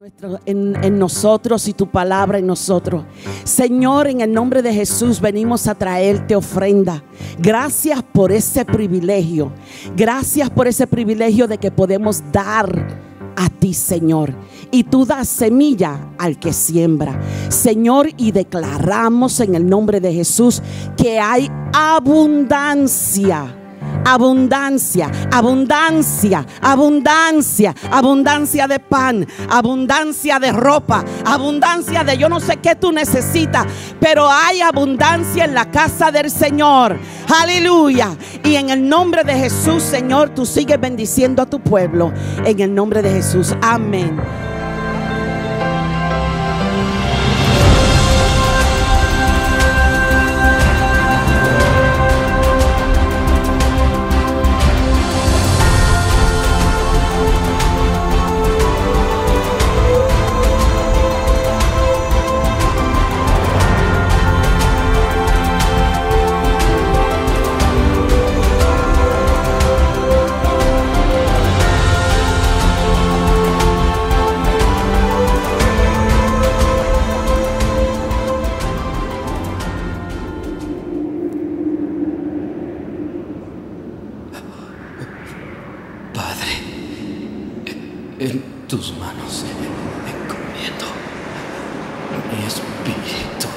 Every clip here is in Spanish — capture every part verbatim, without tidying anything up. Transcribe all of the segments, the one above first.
En, en nosotros y tu palabra en nosotros. Señor, en el nombre de Jesús venimos a traerte ofrenda. Gracias por ese privilegio. Gracias por ese privilegio de que podemos dar a ti, Señor. Y tú das semilla al que siembra, Señor, y declaramos en el nombre de Jesús que hay abundancia. Abundancia, abundancia, abundancia, abundancia de pan, abundancia de ropa, abundancia de yo no sé qué tú necesitas, pero hay abundancia en la casa del Señor. Aleluya. Y en el nombre de Jesús, Señor, tú sigues bendiciendo a tu pueblo. En el nombre de Jesús. Amén. En tus manos encomiendo mi espíritu.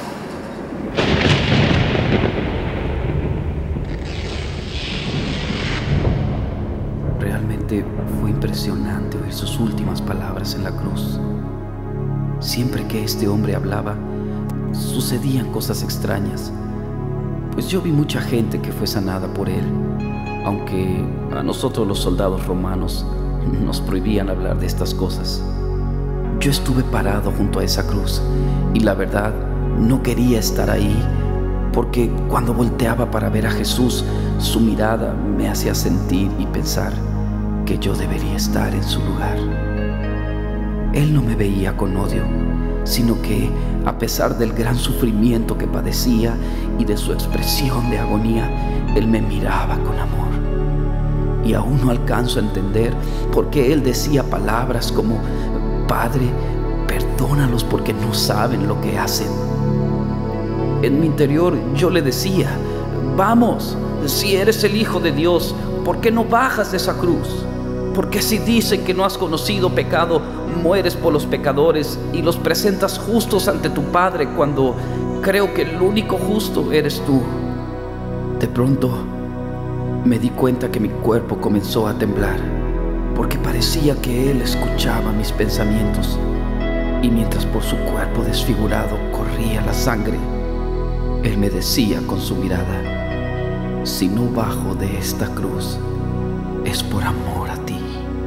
Realmente fue impresionante oír sus últimas palabras en la cruz. Siempre que este hombre hablaba, sucedían cosas extrañas, pues yo vi mucha gente que fue sanada por él, aunque a nosotros los soldados romanos nos prohibían hablar de estas cosas. Yo estuve parado junto a esa cruz y la verdad no quería estar ahí, porque cuando volteaba para ver a Jesús, su mirada me hacía sentir y pensar que yo debería estar en su lugar. Él no me veía con odio, sino que a pesar del gran sufrimiento que padecía y de su expresión de agonía, Él me miraba con amor. Y aún no alcanzo a entender por qué Él decía palabras como: Padre, perdónalos porque no saben lo que hacen. En mi interior yo le decía: vamos, si eres el Hijo de Dios, ¿por qué no bajas de esa cruz? Porque si dicen que no has conocido pecado, mueres por los pecadores y los presentas justos ante tu Padre, cuando creo que el único justo eres tú. De pronto me di cuenta que mi cuerpo comenzó a temblar, porque parecía que Él escuchaba mis pensamientos, y mientras por su cuerpo desfigurado corría la sangre, Él me decía con su mirada: si no bajo de esta cruz, es por amor a ti.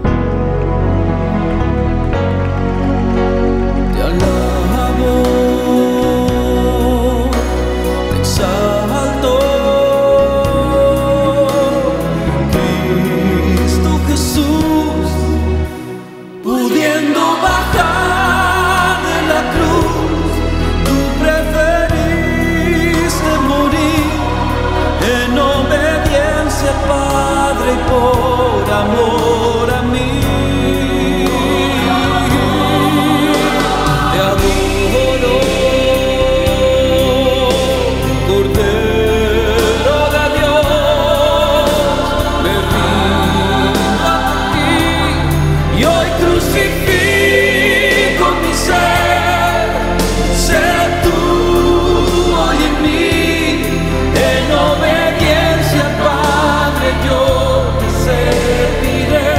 Te alabo, te exalto, Jesús, pudiendo bajar de la cruz, tú preferiste morir en obediencia, Padre, por amor a mí. Te adoro, Cordero de Dios, me rindo a ti y hoy crucifico mi ser. Sé tú hoy en mí, en obediencia, Padre, yo te serviré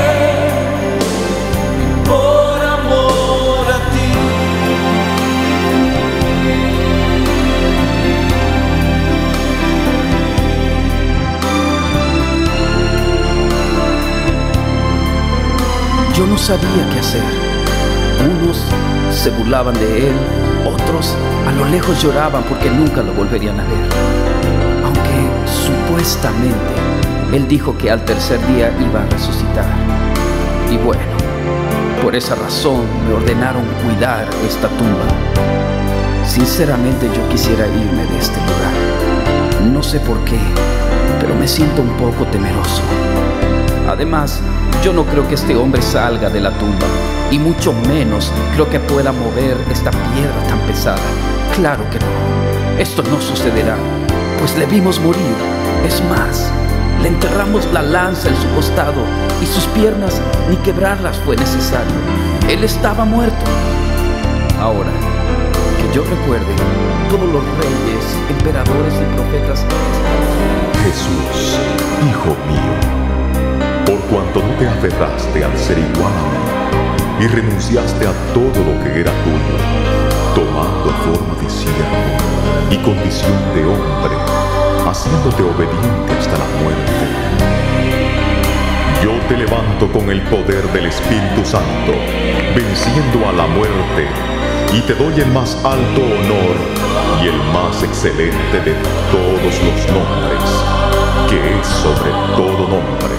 por amor a ti. Yo no sabía qué hacer. Unos se burlaban de Él, otros a lo lejos lloraban porque nunca lo volverían a ver. Aunque supuestamente Él dijo que al tercer día iba a resucitar. Y bueno, por esa razón me ordenaron cuidar esta tumba. Sinceramente yo quisiera irme de este lugar. No sé por qué, pero me siento un poco temeroso. Además, yo no creo que este hombre salga de la tumba, y mucho menos creo que pueda mover esta piedra tan pesada. Claro que no, esto no sucederá, pues le vimos morir. Es más, le enterramos la lanza en su costado, y sus piernas ni quebrarlas fue necesario. Él estaba muerto. Ahora, que yo recuerde, todos los reyes, emperadores y profetas. Jesús, hijo mío, por cuanto no te aferraste al ser igual a mí y renunciaste a todo lo que era tuyo, tomando forma de siervo y condición de hombre, haciéndote obediente hasta la muerte, yo te levanto con el poder del Espíritu Santo, venciendo a la muerte, y te doy el más alto honor y el más excelente de todos los nombres, que es sobre todo nombre.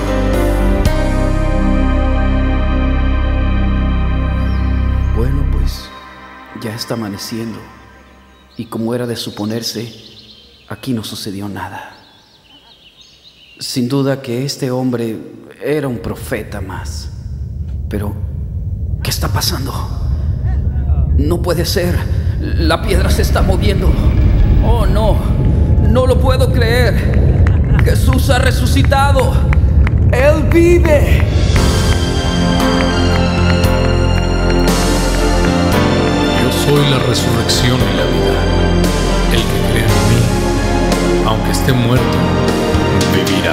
Bueno, pues ya está amaneciendo, y como era de suponerse, aquí no sucedió nada. Sin duda que este hombre era un profeta más. Pero, ¿qué está pasando? No puede ser. La piedra se está moviendo. Oh, no. No lo puedo creer. Jesús ha resucitado. Él vive. Yo soy la resurrección y la vida. El que cree en mí, aunque esté muerto, vivirá.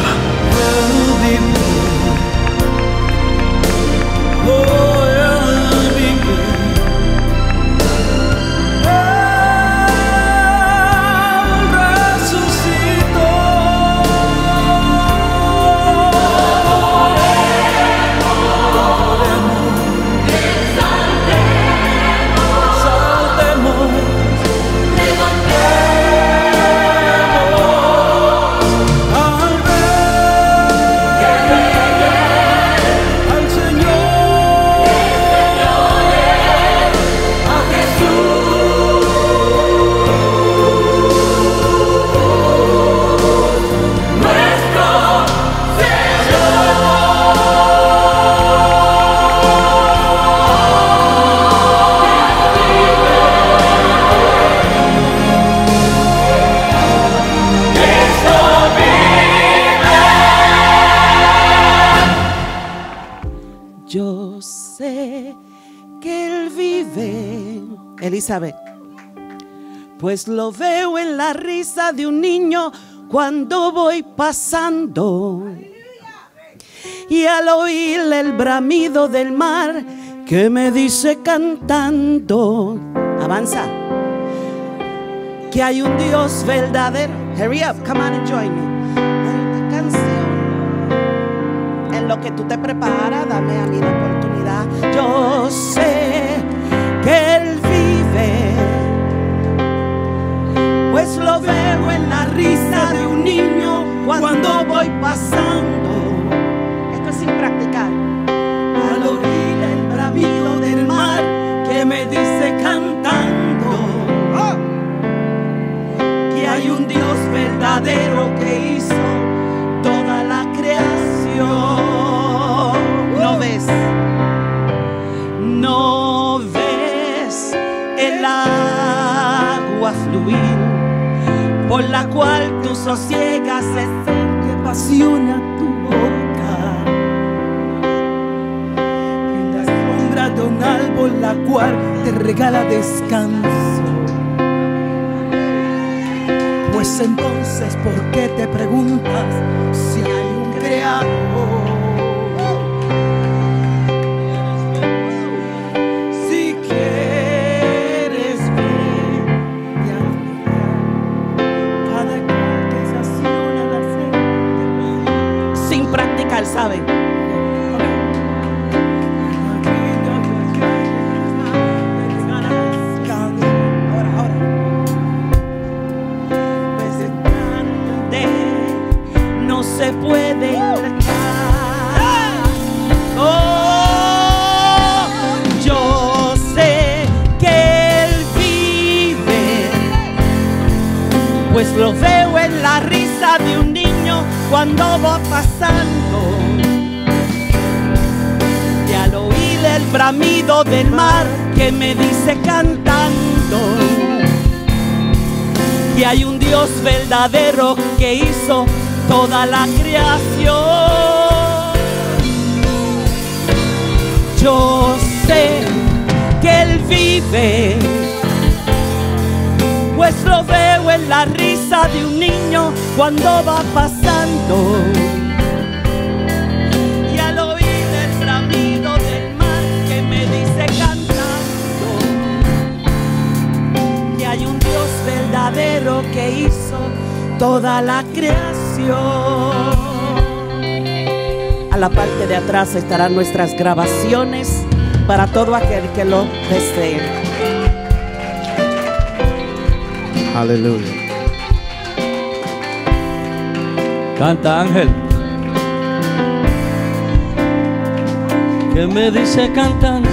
Yo sé que Él vive, Elizabeth, pues lo veo en la risa de un niño cuando voy pasando, y al oír el bramido del mar que me dice cantando, avanza, que hay un Dios verdadero. Hurry up, come on and join me. Hay una canción. En lo que tú te preparas, dame a mí la oportunidad. Yo sé que Él vive, pues lo veo en la risa de un niño cuando voy pasando. Esto es sin practicar. Al oír el bramido del mar que me dice cantando, oh, que hay un Dios verdadero que hizo toda la creación. No ves, no ves el agua fluir por la cual tú sosiegas ese que apasiona tu boca, en la sombra de un árbol la cual te regala descanso. Pues entonces, ¿por qué te preguntas si hay un creador? Si quieres ver y aplicar cada cual que se acciona la sed, sin practicar, ¿saben? Se puede engañar. Oh, yo sé que Él vive, pues lo veo en la risa de un niño cuando va pasando, y al oír el bramido del mar que me dice cantando que hay un Dios verdadero que hizo toda la creación. Yo sé que Él vive, pues lo veo en la risa de un niño cuando va pasando, y al oír el bramido del mar que me dice cantando que hay un Dios verdadero que hizo toda la creación. A la parte de atrás estarán nuestras grabaciones para todo aquel que lo desee. Aleluya. Canta, Ángel. Que me dice cantando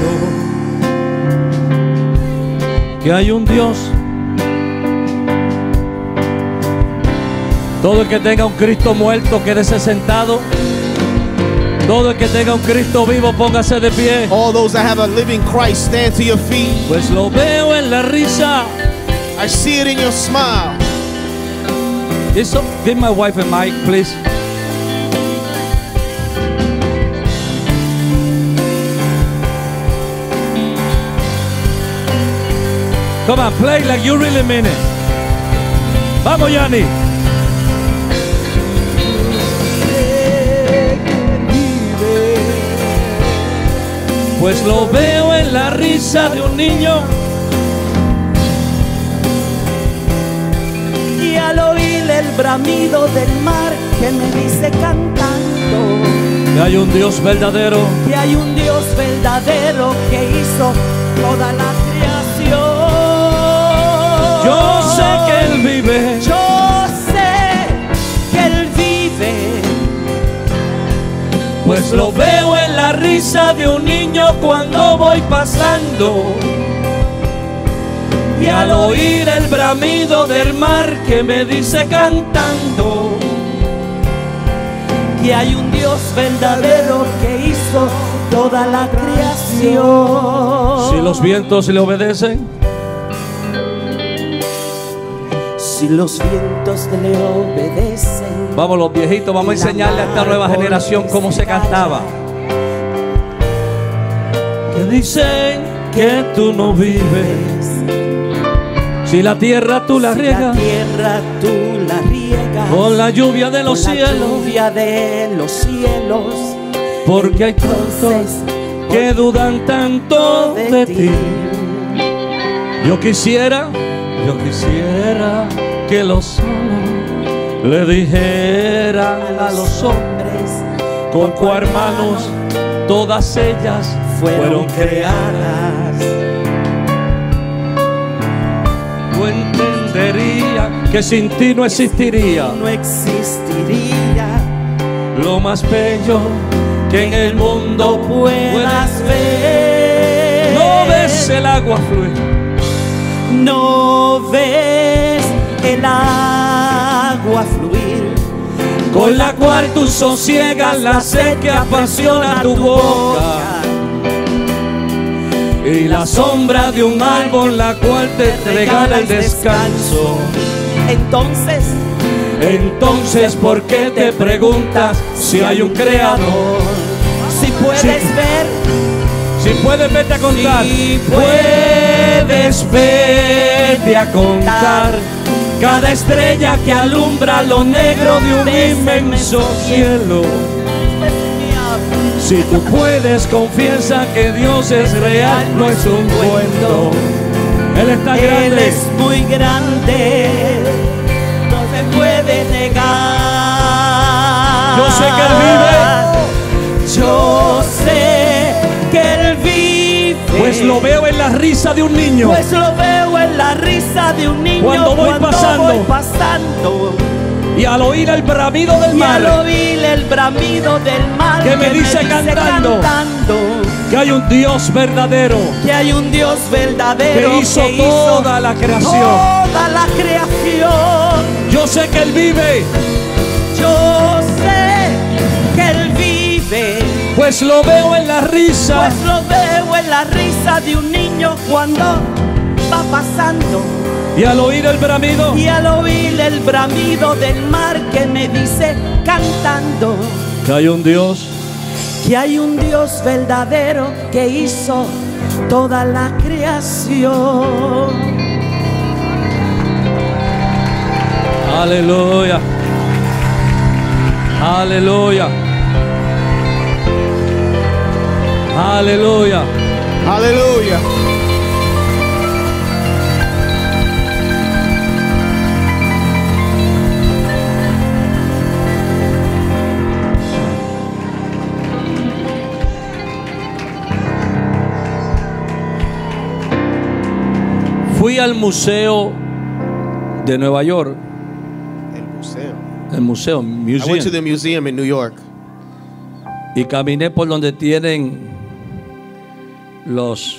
que hay un Dios. Todo el que tenga un Cristo muerto, quédese sentado. Todo el que tenga un Cristo vivo, póngase de pie. All those that have a living Christ, stand to your feet. Pues lo veo en la risa. I see it in your smile. Eso, give my wife a mic, please. Come on, play like you really mean it. Vamos, Yanni. Pues lo veo en la risa de un niño, y al oír el bramido del mar que me dice cantando que hay un Dios verdadero, que hay un Dios verdadero que hizo toda la creación. yo sé que Él vive, Yo sé que Él vive, pues lo veo en la risa de un niño cuando voy pasando, y al oír el bramido del mar que me dice cantando que hay un Dios verdadero que hizo toda la creación. si los vientos le obedecen, Si los vientos le obedecen. vamos los viejitos, vamos a enseñarle a esta nueva generación cómo se cantaba. Que dicen que tú no vives, si la tierra tú la Si riegas, la tierra tú la riegas con la lluvia de los con la cielos, lluvia de los cielos, porque hay tantos entonces que dudan tanto de ti. Yo quisiera, yo quisiera que los hombres le dijeran a los hombres con cuál manos todas ellas fueron creadas. Yo entendería que sin ti no existiría no existiría lo más bello que en el mundo puedas ver. No ves el agua fluir, No ves el agua fluir, con la cual tú sosiegas la sed que apasiona tu boca, y la sombra de un árbol la cual te regala el descanso. Entonces, Entonces, ¿por qué te preguntas si hay un creador? si puedes Sí. ver, Si puedes, vete a contar. Si puedes, vete a contar cada estrella que alumbra lo negro de un inmenso cielo. Si tú puedes, confiesa que Dios es real, no es un cuento. Él está Él grande. es muy grande, no se puede negar. Yo sé que Él vive. Yo sé que Él vive. Pues lo veo en la risa de un niño. Pues lo veo en la risa de un niño Cuando voy cuando pasando. voy pasando. Y al oír el bramido del Y al mar, oír el bramido del mar que me dice cantando, cantando que hay un Dios verdadero que hay un Dios verdadero que hizo toda la creación. toda la creación. Yo sé que Él vive. yo sé que Él vive, pues lo veo en la risa, pues lo veo en la risa de un niño cuando va pasando, y al oír el bramido, y al oír el bramido del mar que me dice cantando que hay un Dios, que hay un Dios verdadero que hizo toda la creación. aleluya, aleluya, aleluya. Hallelujah. Fui al museo de Nueva York, El museo. el museo, I went to museum, the museum in New York. y caminé por donde tienen los,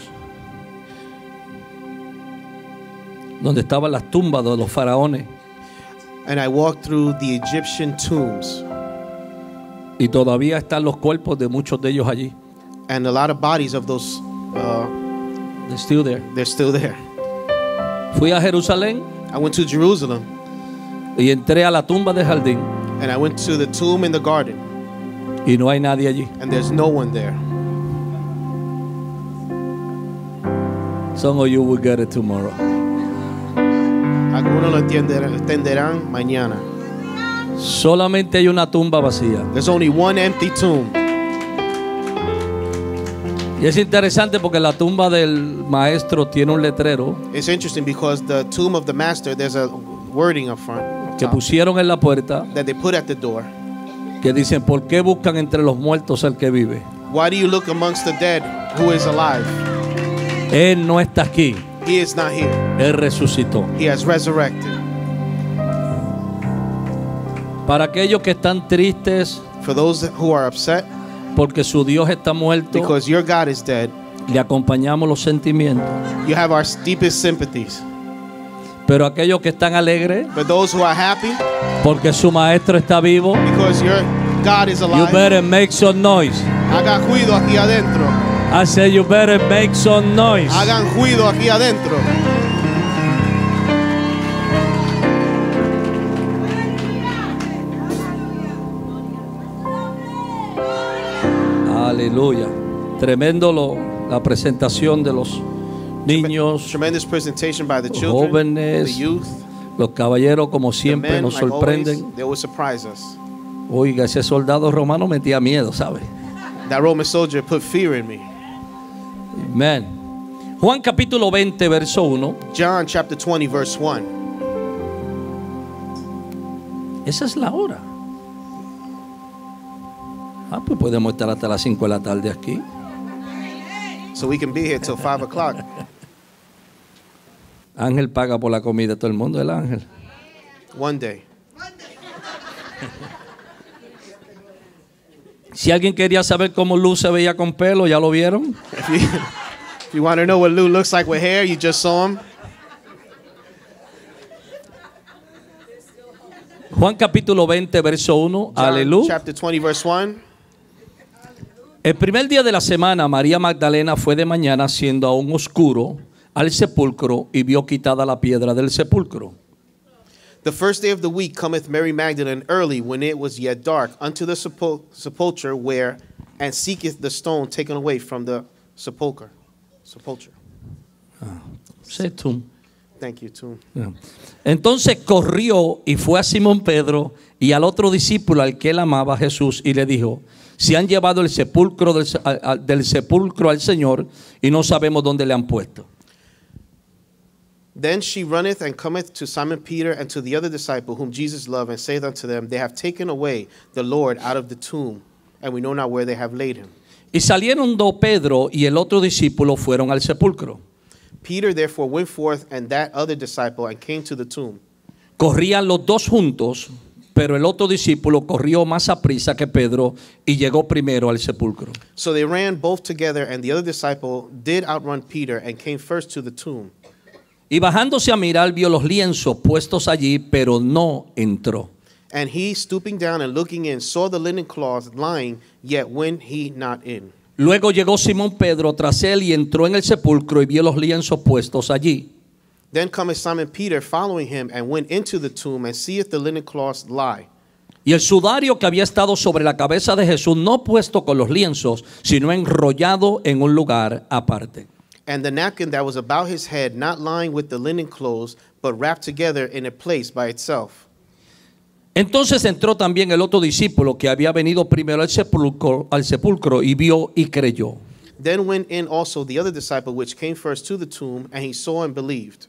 donde estaban las tumbas de los faraones, And I walked through the Egyptian tombs. y todavía están los cuerpos de muchos de ellos allí. And a lot of bodies of those, uh, They're still there. they're still there. Fui a Jerusalén I went to Jerusalem. y entré a la tumba de jardín, And I went to the tomb in the garden. y no hay nadie allí. And there's no one there. Some of you will get it tomorrow. Algunos lo entenderán, entenderán mañana. Solamente hay una tumba vacía. There's only one empty tomb. Y es interesante porque la tumba del maestro tiene un letrero It's interesting because the tomb of the master, there's a wording up front que top, pusieron en la puerta that they put at the door. que dicen: ¿por qué buscan entre los muertos al que vive? Why do you look amongst the dead who is alive? Él no está aquí, He is not here. Él resucitó. He has resurrected. Para aquellos que están tristes For those who are upset porque su Dios está muerto, because your God is dead, le acompañamos los sentimientos. you have our deepest sympathies. Pero aquellos que están alegres For those who are happy porque su maestro está vivo, because your God is you alive, better make some noise. hagan ruido aquí adentro. I said you better make some noise. Hagan ruido aquí adentro. Aleluya. Tremendo lo, la presentación de los niños, Tremendous presentation by the children, jóvenes, the youth, los caballeros, como the siempre men, nos like sorprenden. always, they will surprise us. Oiga, ese soldado romano metía miedo, ¿sabe? That Roman soldier put fear in me. Amén. Juan capítulo veinte, verso uno. John chapter twenty, verse one. Esa es la hora. Ah, pues podemos estar hasta las cinco de la tarde aquí. So we can be here till five o'clock. Ángel paga por la comida de todo el mundo, el ángel. One day. Si alguien quería saber cómo Luz se veía con pelo, ¿ya lo vieron? If you, if you want to know what Lou looks like with hair, you just saw him. Juan capítulo veinte, verso uno. John Aleluya. chapter twenty, verse one. El primer día de la semana, María Magdalena fue de mañana, siendo aún oscuro, al sepulcro y vio quitada la piedra del sepulcro. The first day of the week cometh Mary Magdalene early, when it was yet dark, unto the sepul- sepulchre where, and seeketh the stone taken away from the sepulchre. Sepulchre. Sé tú. Thank you, too. Entonces corrió y fue a Simón Pedro y al otro discípulo al que él amaba, Jesús, y le dijo: si han llevado el sepulcro del, a- a- del sepulcro al Señor y no sabemos dónde le han puesto. Then she runneth and cometh to Simon Peter and to the other disciple whom Jesus loved, and saith unto them, they have taken away the Lord out of the tomb, and we know not where they have laid him. Y salieron dos, Pedro y el otro discípulo fueron al sepulcro. Peter therefore went forth and that other disciple and came to the tomb. Corrían los dos juntos, pero el otro discípulo corrió más aprisa que Pedro y llegó primero al sepulcro. So they ran both together, and the other disciple did outrun Peter and came first to the tomb. Y bajándose a mirar, vio los lienzos puestos allí, pero no entró. And he, stooping down and looking in, saw the linen cloth lying, yet went he not in. Luego llegó Simón Pedro tras él y entró en el sepulcro y vio los lienzos puestos allí. Then cometh Simon Peter following him, and went into the tomb, and seeth the linen cloths lie. Y el sudario que había estado sobre la cabeza de Jesús, no puesto con los lienzos, sino enrollado en un lugar aparte. And the napkin that was about his head, not lying with the linen clothes, but wrapped together in a place by itself. Entonces entró también el otro discípulo que había venido primero al sepulcro, al sepulcro y vio y creyó. Then went in also the other disciple which came first to the tomb, and he saw and believed.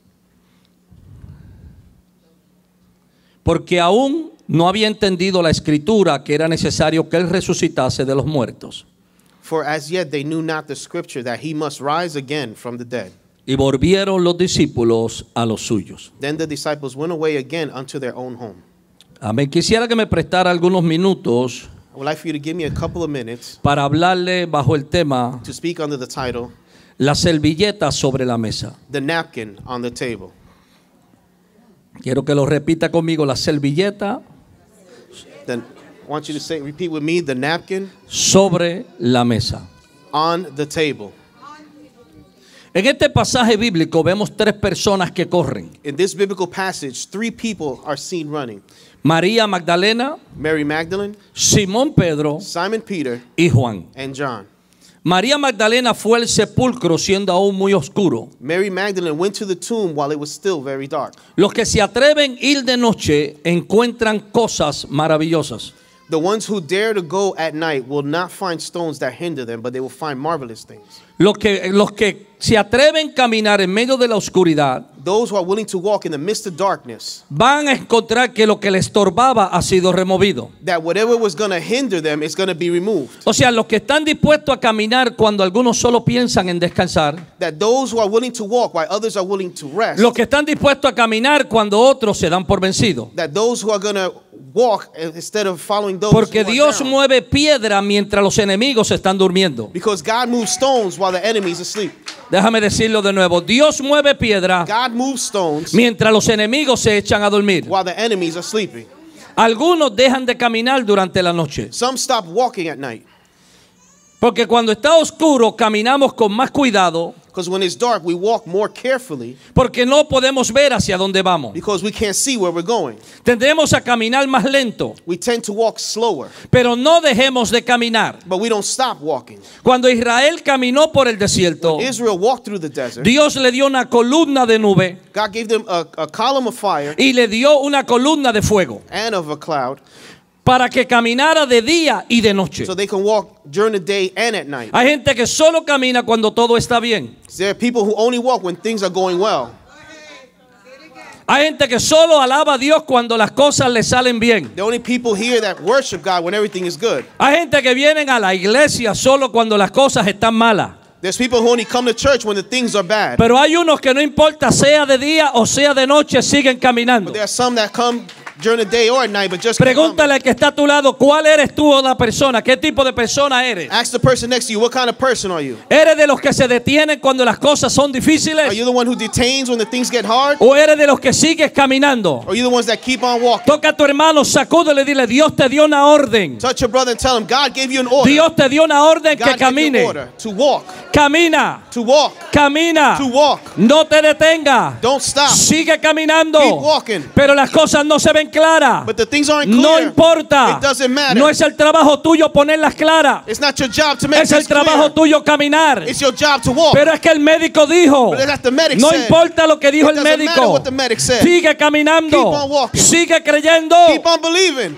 Porque aún no había entendido la escritura que era necesario que él resucitase de los muertos. For as yet they knew not the scripture that he must rise again from the dead. Y volvieron los discípulos a los suyos. Then the disciples went away again unto their own home. Amén. Quisiera que me prestara algunos minutos I would like for you to give me a couple of minutes para hablarle bajo el tema to speak under the title, la servilleta sobre la mesa. The Napkin on the Table. Quiero que lo repita conmigo, la servilleta Then I want you to say, repeat with me, the napkin sobre la mesa. on the table. En este pasaje bíblico vemos tres personas que corren. In this biblical passage, three people are seen running. María Magdalena, Mary Magdalene, Simón Pedro Simon Peter, y Juan. and John. María Magdalena fue al sepulcro siendo aún muy oscuro. Mary Magdalene went to the tomb while it was still very dark. Los que se atreven a ir de noche encuentran cosas maravillosas. The ones who dare to go at night will not find stones that hinder them, but they will find marvelous things. Los que, los que se atreven a caminar en medio de la oscuridad Those who are willing to walk in the midst of darkness, van a encontrar que lo que les estorbaba ha sido removido. that whatever was going to hinder them is going to be removed. O sea, los que están dispuestos a caminar cuando algunos solo piensan en descansar, That those who are willing to walk while others are willing to rest, los que están dispuestos a caminar cuando otros se dan por vencidos. that those who are going to walk instead of following those Porque who are Dios down. mueve piedra mientras los enemigos están durmiendo. Because God moves stones while the enemy is asleep. Déjame decirlo de nuevo. Dios mueve piedra God moves stones mientras los enemigos se echan a dormir. while the enemies are sleeping. Algunos dejan de caminar durante la noche. Some stop walking at night. Porque cuando está oscuro caminamos con más cuidado. Because when it's dark, we walk more carefully Porque no podemos ver hacia dónde vamos. because we can't see where we're going. Tendremos a caminar más lento. We tend to walk slower, Pero no dejemos de caminar. but we don't stop walking. Cuando Israel caminó por el desierto, Israel walked through the desert. Dios le dio una columna de nube God gave them a, a column of fire y le dio una columna de fuego and of a cloud para que caminara de día y de noche. so they can walk during the day and at night. Hay gente que solo camina cuando todo está bien. There are people who only walk when things are going well. Hay gente que solo alaba a Dios cuando las cosas le salen bien. The only people here that worship God when everything is good. Hay gente que vienen a la iglesia solo cuando las cosas están malas. There's people who only come to church when the things are bad. Pero hay unos que no importa sea de día o sea de noche, siguen caminando. But there are some that come during the day or at night, but just keep coming. Pregúntale al que está a tu lado, ¿cuál eres tú o la persona? ¿Qué tipo de persona eres? Ask the person next to you, what kind of person are you? ¿Eres de los que se detienen cuando las cosas son Are difíciles? you the one who detains when the things get hard? ¿O eres de los que sigues caminando? Or are you the ones that keep on walking? Toca a tu hermano, sacúdele y dile, Dios te dio una orden. Touch your brother and tell him, God gave you an order. Dios te dio una orden que God gave you an camine. order to walk, Camina, to walk, camina. to walk. No te detenga. Don't stop. Sigue caminando. Keep walking. Pero las cosas no se ven claras. But the things aren't clear. No importa. It doesn't matter. No es el trabajo tuyo ponerlas claras. It's not your job to make Es el things trabajo clear. tuyo caminar. It's your job to walk. Pero es que el médico dijo, But that's the medic no said. importa lo que dijo It el doesn't matter médico. what the medic said. Sigue Keep caminando. on walking. Sigue creyendo. Keep on believing.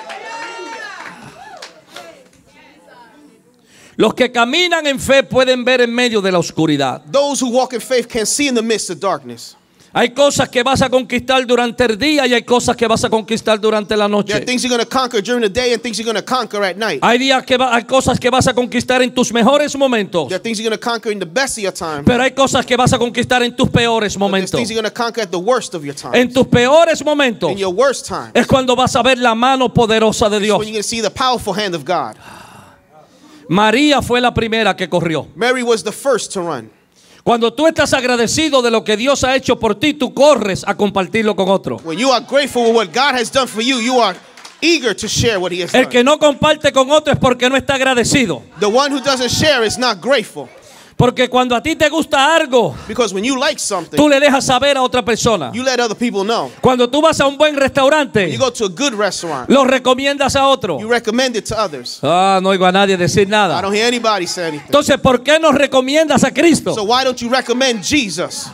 Los que caminan en fe pueden ver en medio de la oscuridad. Those who walk in faith can see in the midst of darkness. Hay cosas que vas a conquistar durante el día y hay cosas que vas a conquistar durante la There are noche. things you're going to conquer during the day and things you're going to conquer at night. Hay días que va- hay cosas que vas a conquistar en tus mejores momentos, There are things you're going to conquer in the best of your time. pero hay cosas que vas a conquistar en tus peores There's momentos. things you're going to conquer at the worst of your time. En tus peores momentos In your worst time. es cuando vas a ver la mano poderosa de It's Dios. when you're going to see the powerful hand of God. María fue la primera que corrió. Mary was the first to run. Cuando tú estás agradecido de lo que Dios ha hecho por ti, tú corres a compartirlo con otro. When you are grateful for what God has done for you, you are eager to share what he has El done. que no comparte con otro es porque no está agradecido. The one who doesn't share is not grateful. Porque cuando a ti te gusta algo, Because when you like something, tú le dejas saber a otra persona. you let other people know. Cuando tú vas a un buen restaurante, You go to a good restaurant, lo recomiendas a otro. you recommend it to others. Ah, no oigo a nadie decir I nada. don't hear anybody say anything. Entonces, ¿por qué nos recomiendas a Cristo? So why don't you recommend Jesus?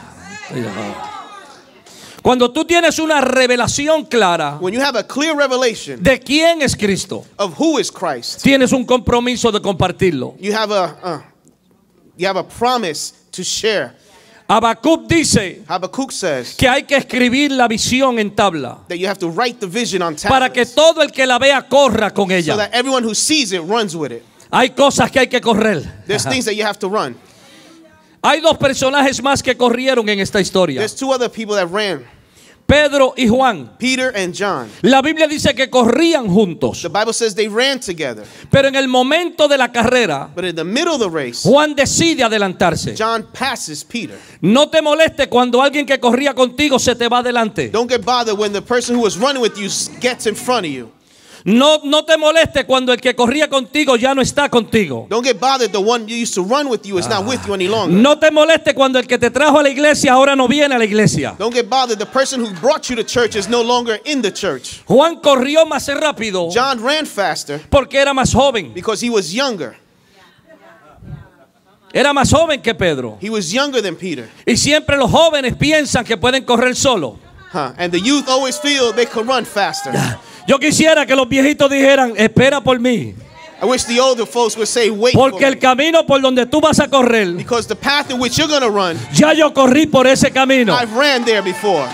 Cuando tú tienes una revelación clara When you have a clear revelation de quién es Cristo, of who is Christ, tienes un compromiso de compartirlo. you have a uh, you have a promise to share. Habacuc dice Habakkuk says que hay que escribir la visión en tabla that you have to write the vision on para que tablets todo el que la vea corra con so ella. that everyone who sees it runs with it. Hay cosas que hay que correr. There's things that you have to run. Hay dos personajes más que corrieron en esta historia: There's two other people that ran, Pedro y Juan. Peter and John. La Biblia dice que corrían juntos, The Bible says they ran together. pero en el momento de la carrera, But in the middle of the race, Juan decide adelantarse. John passes Peter. No te moleste cuando alguien que corría contigo se te va adelante. Don't get bothered when the person who was running with you gets in front of you. No, no te moleste cuando el que corría contigo ya no está contigo. Don't get bothered the one you used to run with you is not with you any longer. No te moleste cuando el que te trajo a la iglesia ahora no viene a la iglesia. Don't get bothered the person who brought you to church is no longer in the church. Juan corrió más rápido John ran faster porque era más joven. because he was younger. Era más joven que Pedro. He was younger than Peter. Y siempre los jóvenes piensan que pueden correr solo. Huh. And the youth always feel they can run faster. Yo quisiera que los viejitos dijeran, espera por mí. I wish the older folks would say, wait for Porque me. el camino por donde tú vas a correr, Because the path in which you're going to run, ya yo corrí por ese camino. I've ran there before.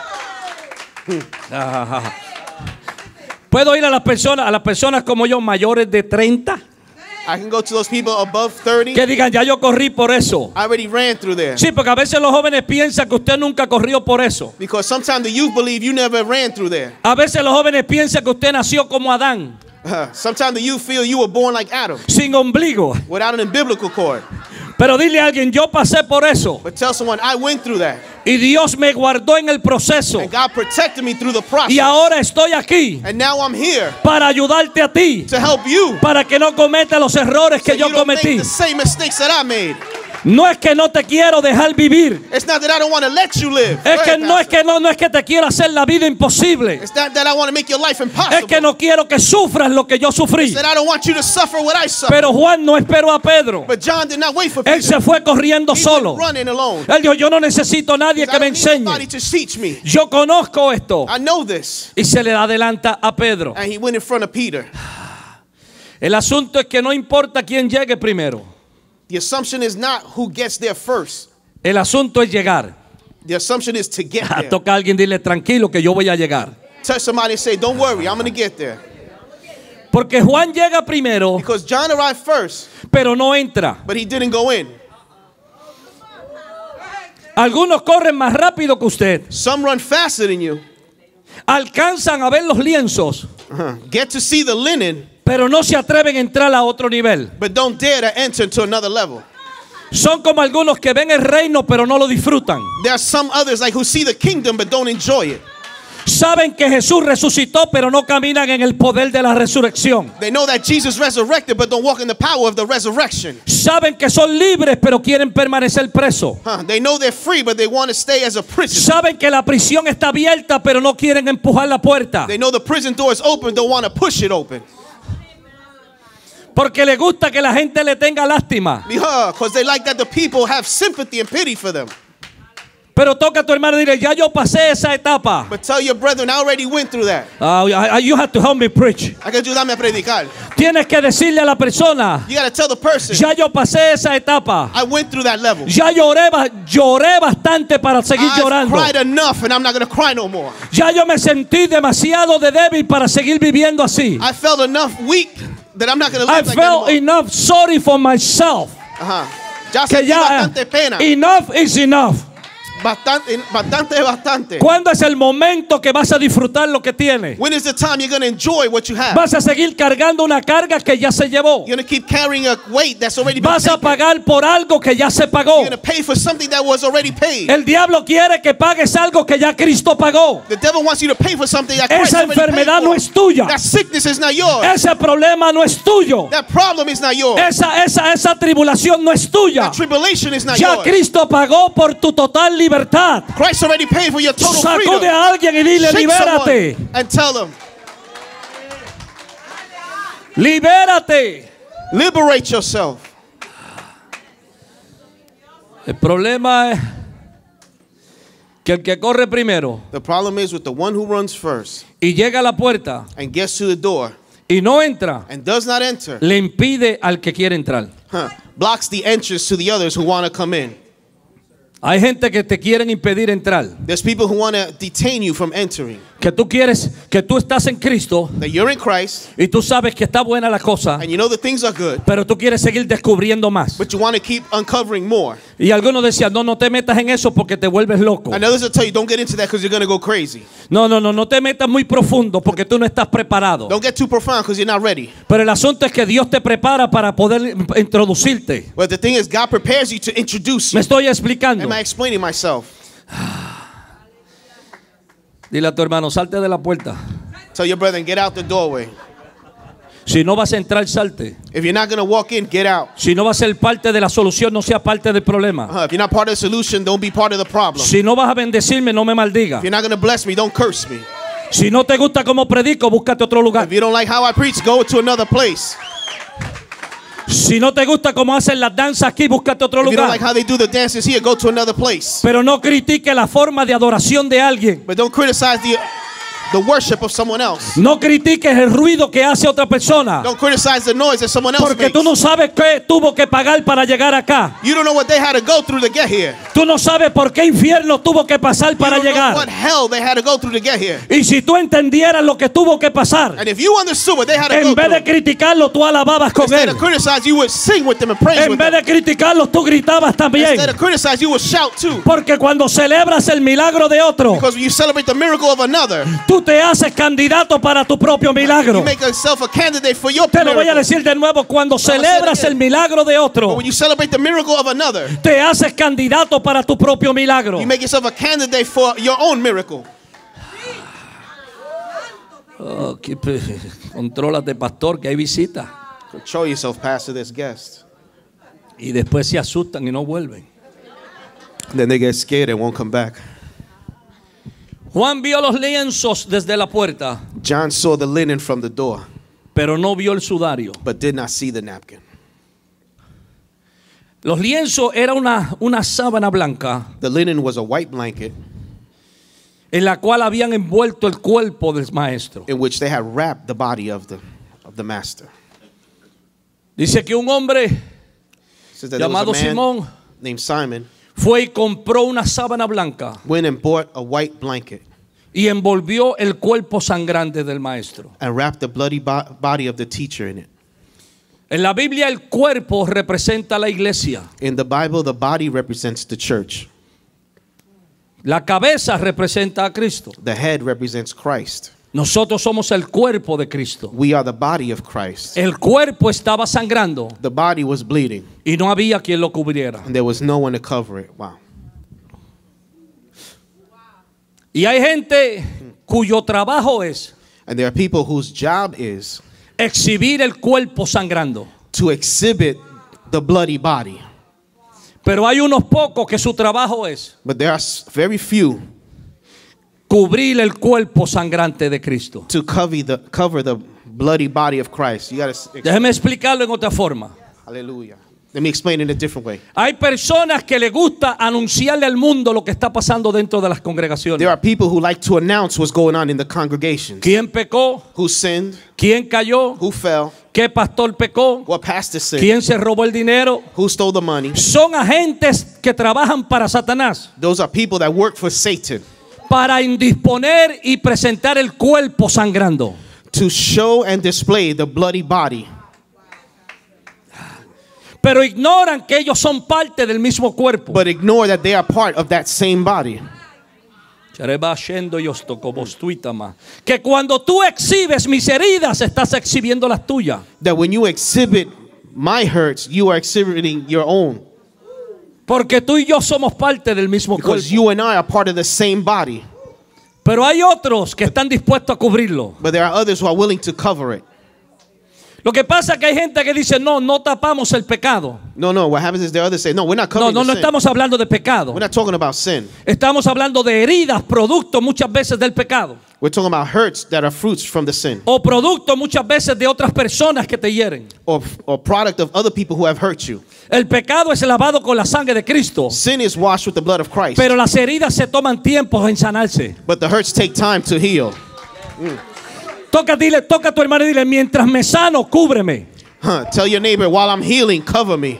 Puedo ir a las personas, a las personas como yo, mayores de treinta, I can go to those people above thirty. que digan, ya yo corrí por eso. I already ran through there. Sí, porque a veces los jóvenes piensan que usted nunca corrió por eso. Because sometimes the youth believe you never ran through there. A veces los jóvenes piensan que usted nació como Adán, Uh, sometimes the youth feel you were born like Adam, sin ombligo. without an umbilical cord. Pero dile a alguien, yo pasé por eso. But tell someone, I went through that. Y Dios me guardó en el proceso. And God protected me through the process. Y ahora estoy aquí And now I'm here para ayudarte a ti, to help you. para que no cometa los errores So que yo you don't make cometí. the same mistakes that I made. No es que no te quiero dejar vivir. It's not that I don't want to let you live. Es Go que ahead, no es Pastor. que no, no es que te quiero hacer la vida imposible. It's not that I want to make your life Es impossible. que no quiero que sufras lo que yo sufrí. It's that I don't want you to suffer what I suffered. Pero Juan no esperó a Pedro. But John did not wait for Él Peter. se fue corriendo He solo. went running alone. Él dijo, yo no necesito a nadie I que me don't need nobody enseñe. to teach me. Yo conozco esto. I know this. Y se le adelanta a Pedro. And he went in front of Peter. El asunto es que no importa quién llegue primero. The assumption is not who gets there first. El asunto es llegar. The assumption is to get there. Toca a alguien dile tranquilo que yo voy a llegar. Touch somebody and say, don't worry, I'm going to get there. Porque Juan llega primero, Because John arrived first, pero no entra. but he didn't go in. Algunos corren más rápido que usted. Some run faster than you. Alcanzan a ver los lienzos, Uh-huh. Get to see the linen, pero no se atreven a entrar a otro nivel. but don't dare to enter to another level. Son como algunos que ven el reino pero no lo disfrutan. There are some others like who see the kingdom but don't enjoy it. Saben que Jesús resucitó pero no caminan en el poder de la resurrección. They know that Jesus resurrected but don't walk in the power of the resurrection. Saben que son libres pero quieren permanecer presos. Huh. They know they're free but they want to stay as a prisoner. Saben que la prisión está abierta pero no quieren empujar la puerta. They know the prison door is open, don't want to push it open. Porque les gusta que la gente le tenga lástima. Because they like that the people have sympathy and pity for them. Pero toca a tu hermano y dile, ya yo pasé esa etapa. But tell your brethren, I already went through that. Uh, I- I- you have to help me preach. Hay que ayudarme a predicar. Tienes que decirle a la persona, You got to tell the person, ya yo pasé esa etapa. I went through that level. Ya lloré, ba- lloré bastante para seguir I've llorando. cried enough and I'm not going to cry no more. Ya yo me sentí demasiado de débil para seguir viviendo así. I felt enough weak that I'm not going to I live like felt that anymore. enough sorry for myself. Ajá. Ya Que sentí ya bastante pena. enough is enough. Bastante, bastante, bastante. ¿Cuándo es el momento que vas a disfrutar lo que tienes? When is the time you're going to enjoy what you have? Vas a seguir cargando una carga que ya se llevó. You're going to keep carrying a weight that's already been Vas a taken. pagar por algo que ya se pagó. You're going to pay for something that was already paid. El diablo quiere que pagues algo que ya Cristo pagó. The devil wants you to pay for something that Christ Esa already paid enfermedad for. no es tuya. That sickness is not yours. Ese problema no es tuyo. That problem is not yours. Esa, esa, esa tribulación no es tuya. That tribulation is not Ya yours. Cristo pagó por tu total libertad. Christ already paid for your total Sacude freedom. a alguien y dile, Shake libérate. someone and tell them, Libérate. liberate yourself. El problema es que el que corre primero The problem is with the one who runs first y llega a la puerta and gets to the door y no entra, and does not enter, le impide al que quiere entrar. huh, blocks the entrance to the others who want to come in. Hay gente que te quieren impedir entrar. There's people who want to detain you from entering. Que tú quieres, que tú estás en Cristo That you're in Christ y tú sabes que está buena la cosa, and you know that things are good, pero tú quieres seguir descubriendo más. but you want to keep uncovering more. Y algunos decían, no, no te metas en eso porque te vuelves loco. And others will tell you, don't get into that because you're going to go crazy. No, no, no, no te metas muy profundo porque tú no estás preparado. Don't get too profound because you're not ready. Pero el asunto es que Dios te prepara para poder introducirte. But the thing is, God prepares you to introduce Me you. estoy explicando. Am I explaining myself? Dile a tu hermano, salte de la puerta. Tell your brethren, get out the doorway. Si no vas a entrar, salte. If you're not going to walk in, get out. Si no vas a ser parte de la solución, no sea parte del problema. Uh, if you're not part of the solution, don't be part of the problem. Si no vas a bendecirme, no me maldiga. If you're not going to bless me, don't curse me. Si no te gusta cómo predico, búscate otro lugar. If you don't like how I preach, go to another place. Si no te gusta cómo hacen las danzas aquí, búscate otro If you don't like lugar. how they do the dances here, go to another place. Pero no critique la forma de adoración de alguien. But don't criticize the the worship of someone else. No critiques el ruido que hace otra persona. Don't criticize the noise that someone else Porque makes. tú no sabes qué tuvo que pagar para llegar acá. You don't know what they had to go through to get here. Tú no sabes por qué infierno tuvo que pasar para you don't know llegar. what hell they had to go through to get here. Y si tú entendieras lo que tuvo que pasar, And if you understood what they had to en go vez de through, criticarlo, tú alababas con instead él. of criticize, you would sing with them and praise En with vez them. de criticarlo, tú gritabas también. Instead of criticize, you would shout too. Porque cuando celebras el milagro de otro, Because when you celebrate the miracle of another, tú te haces candidato para tu propio milagro. you make yourself a candidate for your Te lo voy a miracle. decir de nuevo, cuando say it celebras again. el milagro de But otro, when you celebrate the miracle of another, te haces candidato para tu propio milagro. you make yourself a candidate for your own miracle. Oh, qué pe- contrólate, pastor, que hay visita. Control yourself, Pastor, this guest. Y después se asustan y no vuelven. Then they get scared and won't come back. Juan vio los lienzos desde la puerta, John saw the linen from the door, pero no vio el sudario. but did not see the napkin. Los lienzos era una, una sábana blanca The linen was a white blanket en la cual habían envuelto el cuerpo del maestro. in which they had wrapped the body of the of the master. Dice que un hombre It says that there llamado was a man Simón named Simon fue y compró una sábana blanca went and bought a white blanket y envolvió el cuerpo sangrante del maestro. and wrapped the bloody bo- body of the teacher in it. En la Biblia el cuerpo representa la iglesia. In the Bible, the body represents the church. La cabeza representa a Cristo. The head represents Christ. Nosotros somos el cuerpo de Cristo. We are the body of Christ. El cuerpo estaba sangrando The body was bleeding, y no había quien lo cubriera. and there was no one to cover it. Wow. Y hay gente cuyo trabajo es And there are people whose job is exhibir el cuerpo sangrando. to exhibit the bloody body. Pero hay unos pocos que su trabajo es But there are s- very few cubrir el cuerpo sangrante de Cristo. to cover the cover the bloody body of Christ. You got to Déjeme explicarlo en otra forma. Hallelujah. Let me explain it a different way. Hay personas que le gusta anunciarle al mundo lo que está pasando dentro de las congregaciones. There are people who like to announce what's going on in the congregations. ¿Quién pecó? Who sinned? ¿Quién cayó? Who fell? ¿Qué pastor pecó? What pastor sinned? ¿Quién se robó el dinero? Who stole the money? Son agentes que trabajan para Satanás, Those are people that work for Satan para indisponer y presentar el cuerpo sangrando. to show and display the bloody body. pero ignoran que ellos son parte del mismo cuerpo. but ignore that they are part of that same body. Que cuando tú exhibes mis heridas, estás exhibiendo las tuyas. That when you exhibit my hurts, you are exhibiting your own. Porque tú y yo somos parte del mismo cuerpo. Because you and I are part of the same body. Pero hay otros que están dispuestos a cubrirlo. But there are others who are willing to cover it. Lo que pasa es que hay gente que dice, no, no tapamos el pecado. No, no. What happens is the others say, no, we're not No, covering no, no the sin. estamos hablando de pecado. We're not talking about sin. Estamos hablando de heridas, producto muchas veces del pecado. We're talking about hurts that are fruits from the sin. O producto muchas veces de otras personas que te hieren. Or, or product of other people who have hurt you. El pecado es lavado con la sangre de Cristo. Sin is washed with the blood of Christ. Pero las heridas se toman tiempo en sanarse. But the hurts take time to heal. Toca, dile, toca a tu hermano y dile, mientras me sano, cúbreme. Huh. Tell your neighbor, while I'm healing, cover me.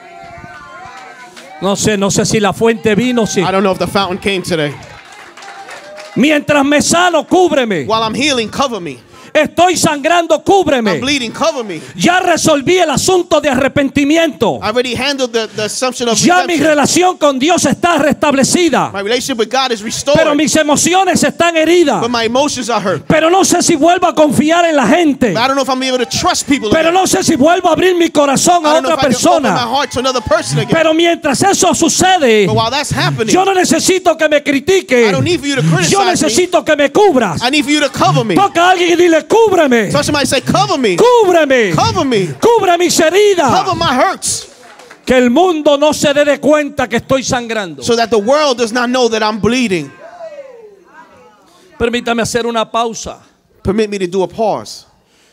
No sé, no sé si la fuente vino, si. I don't know if the fountain came today. Mientras me sano, cúbreme. While I'm healing, cover me. Estoy sangrando, I'm cúbreme. bleeding, cover me. Ya resolví el asunto de arrepentimiento. I already handled the, the assumption of Ya mi redemption. relación con Dios está restablecida. My relationship with God is restored. Pero mis emociones están heridas. But my emotions are hurt. Pero no sé si vuelvo a confiar en la gente. I don't know if I'm able to trust people Pero again. no sé si vuelvo a abrir mi corazón I a don't know otra if I can open my persona. heart to another person again. Pero mientras eso sucede, But while that's happening, yo no necesito que me critique. I don't need for you to criticize Yo me. necesito que me cubras. I need for you to cover me. Toca a alguien y dile, cúbreme. So somebody say, cover me. Cúbreme. Cover me. Cubre mis heridas. Cover my hurts. Que el mundo no se dé de cuenta que estoy sangrando. So that the world does not know that I'm bleeding. Permítame hacer una pausa. Permit me to do a pause.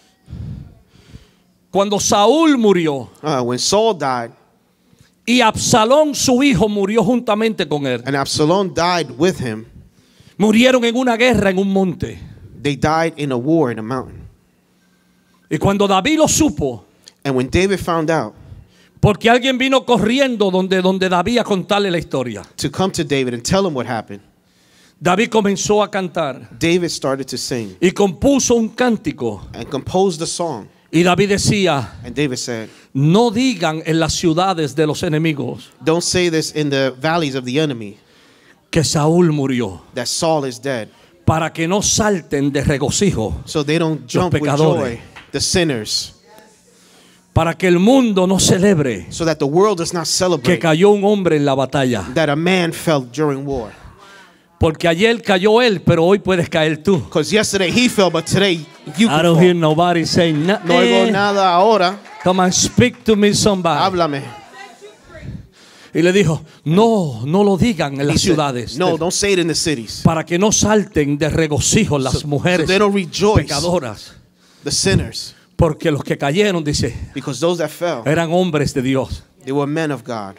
Cuando Saúl murió Uh, when Saul died, y Absalón, su hijo, murió juntamente con él. and Absalom died with him, Murieron en una guerra en un monte. they died in a war in a mountain. Y cuando David lo supo, And when David found out, porque alguien vino corriendo donde, donde David a contarle la historia, to come to David and tell him what happened, David comenzó a cantar David started to sing y compuso un cántico. and composed a song. Y David decía, And David said, no digan en las ciudades de los enemigos don't say this in the valleys of the enemy, que Saúl murió, that Saul is dead, para que no salten de regocijo, so they don't jump with pecadores. joy, the sinners, para que el mundo no celebre so that the world does not que celebrate cayó un hombre en la batalla. that a man fell during war. Porque ayer cayó él, pero hoy puedes caer tú. Because yesterday he fell, but today you I can don't fall. hear nobody saying nothing. No oigo nada ahora. Come on, speak to me somebody. Háblame. Y le dijo, no, no lo digan en He las said, ciudades. no, don't say it in the cities. Para que no salten de regocijo las So- mujeres so they don't rejoice. pecadoras. The sinners. Porque los que cayeron, dice, Because those that fell, eran hombres de Dios. they were men of God.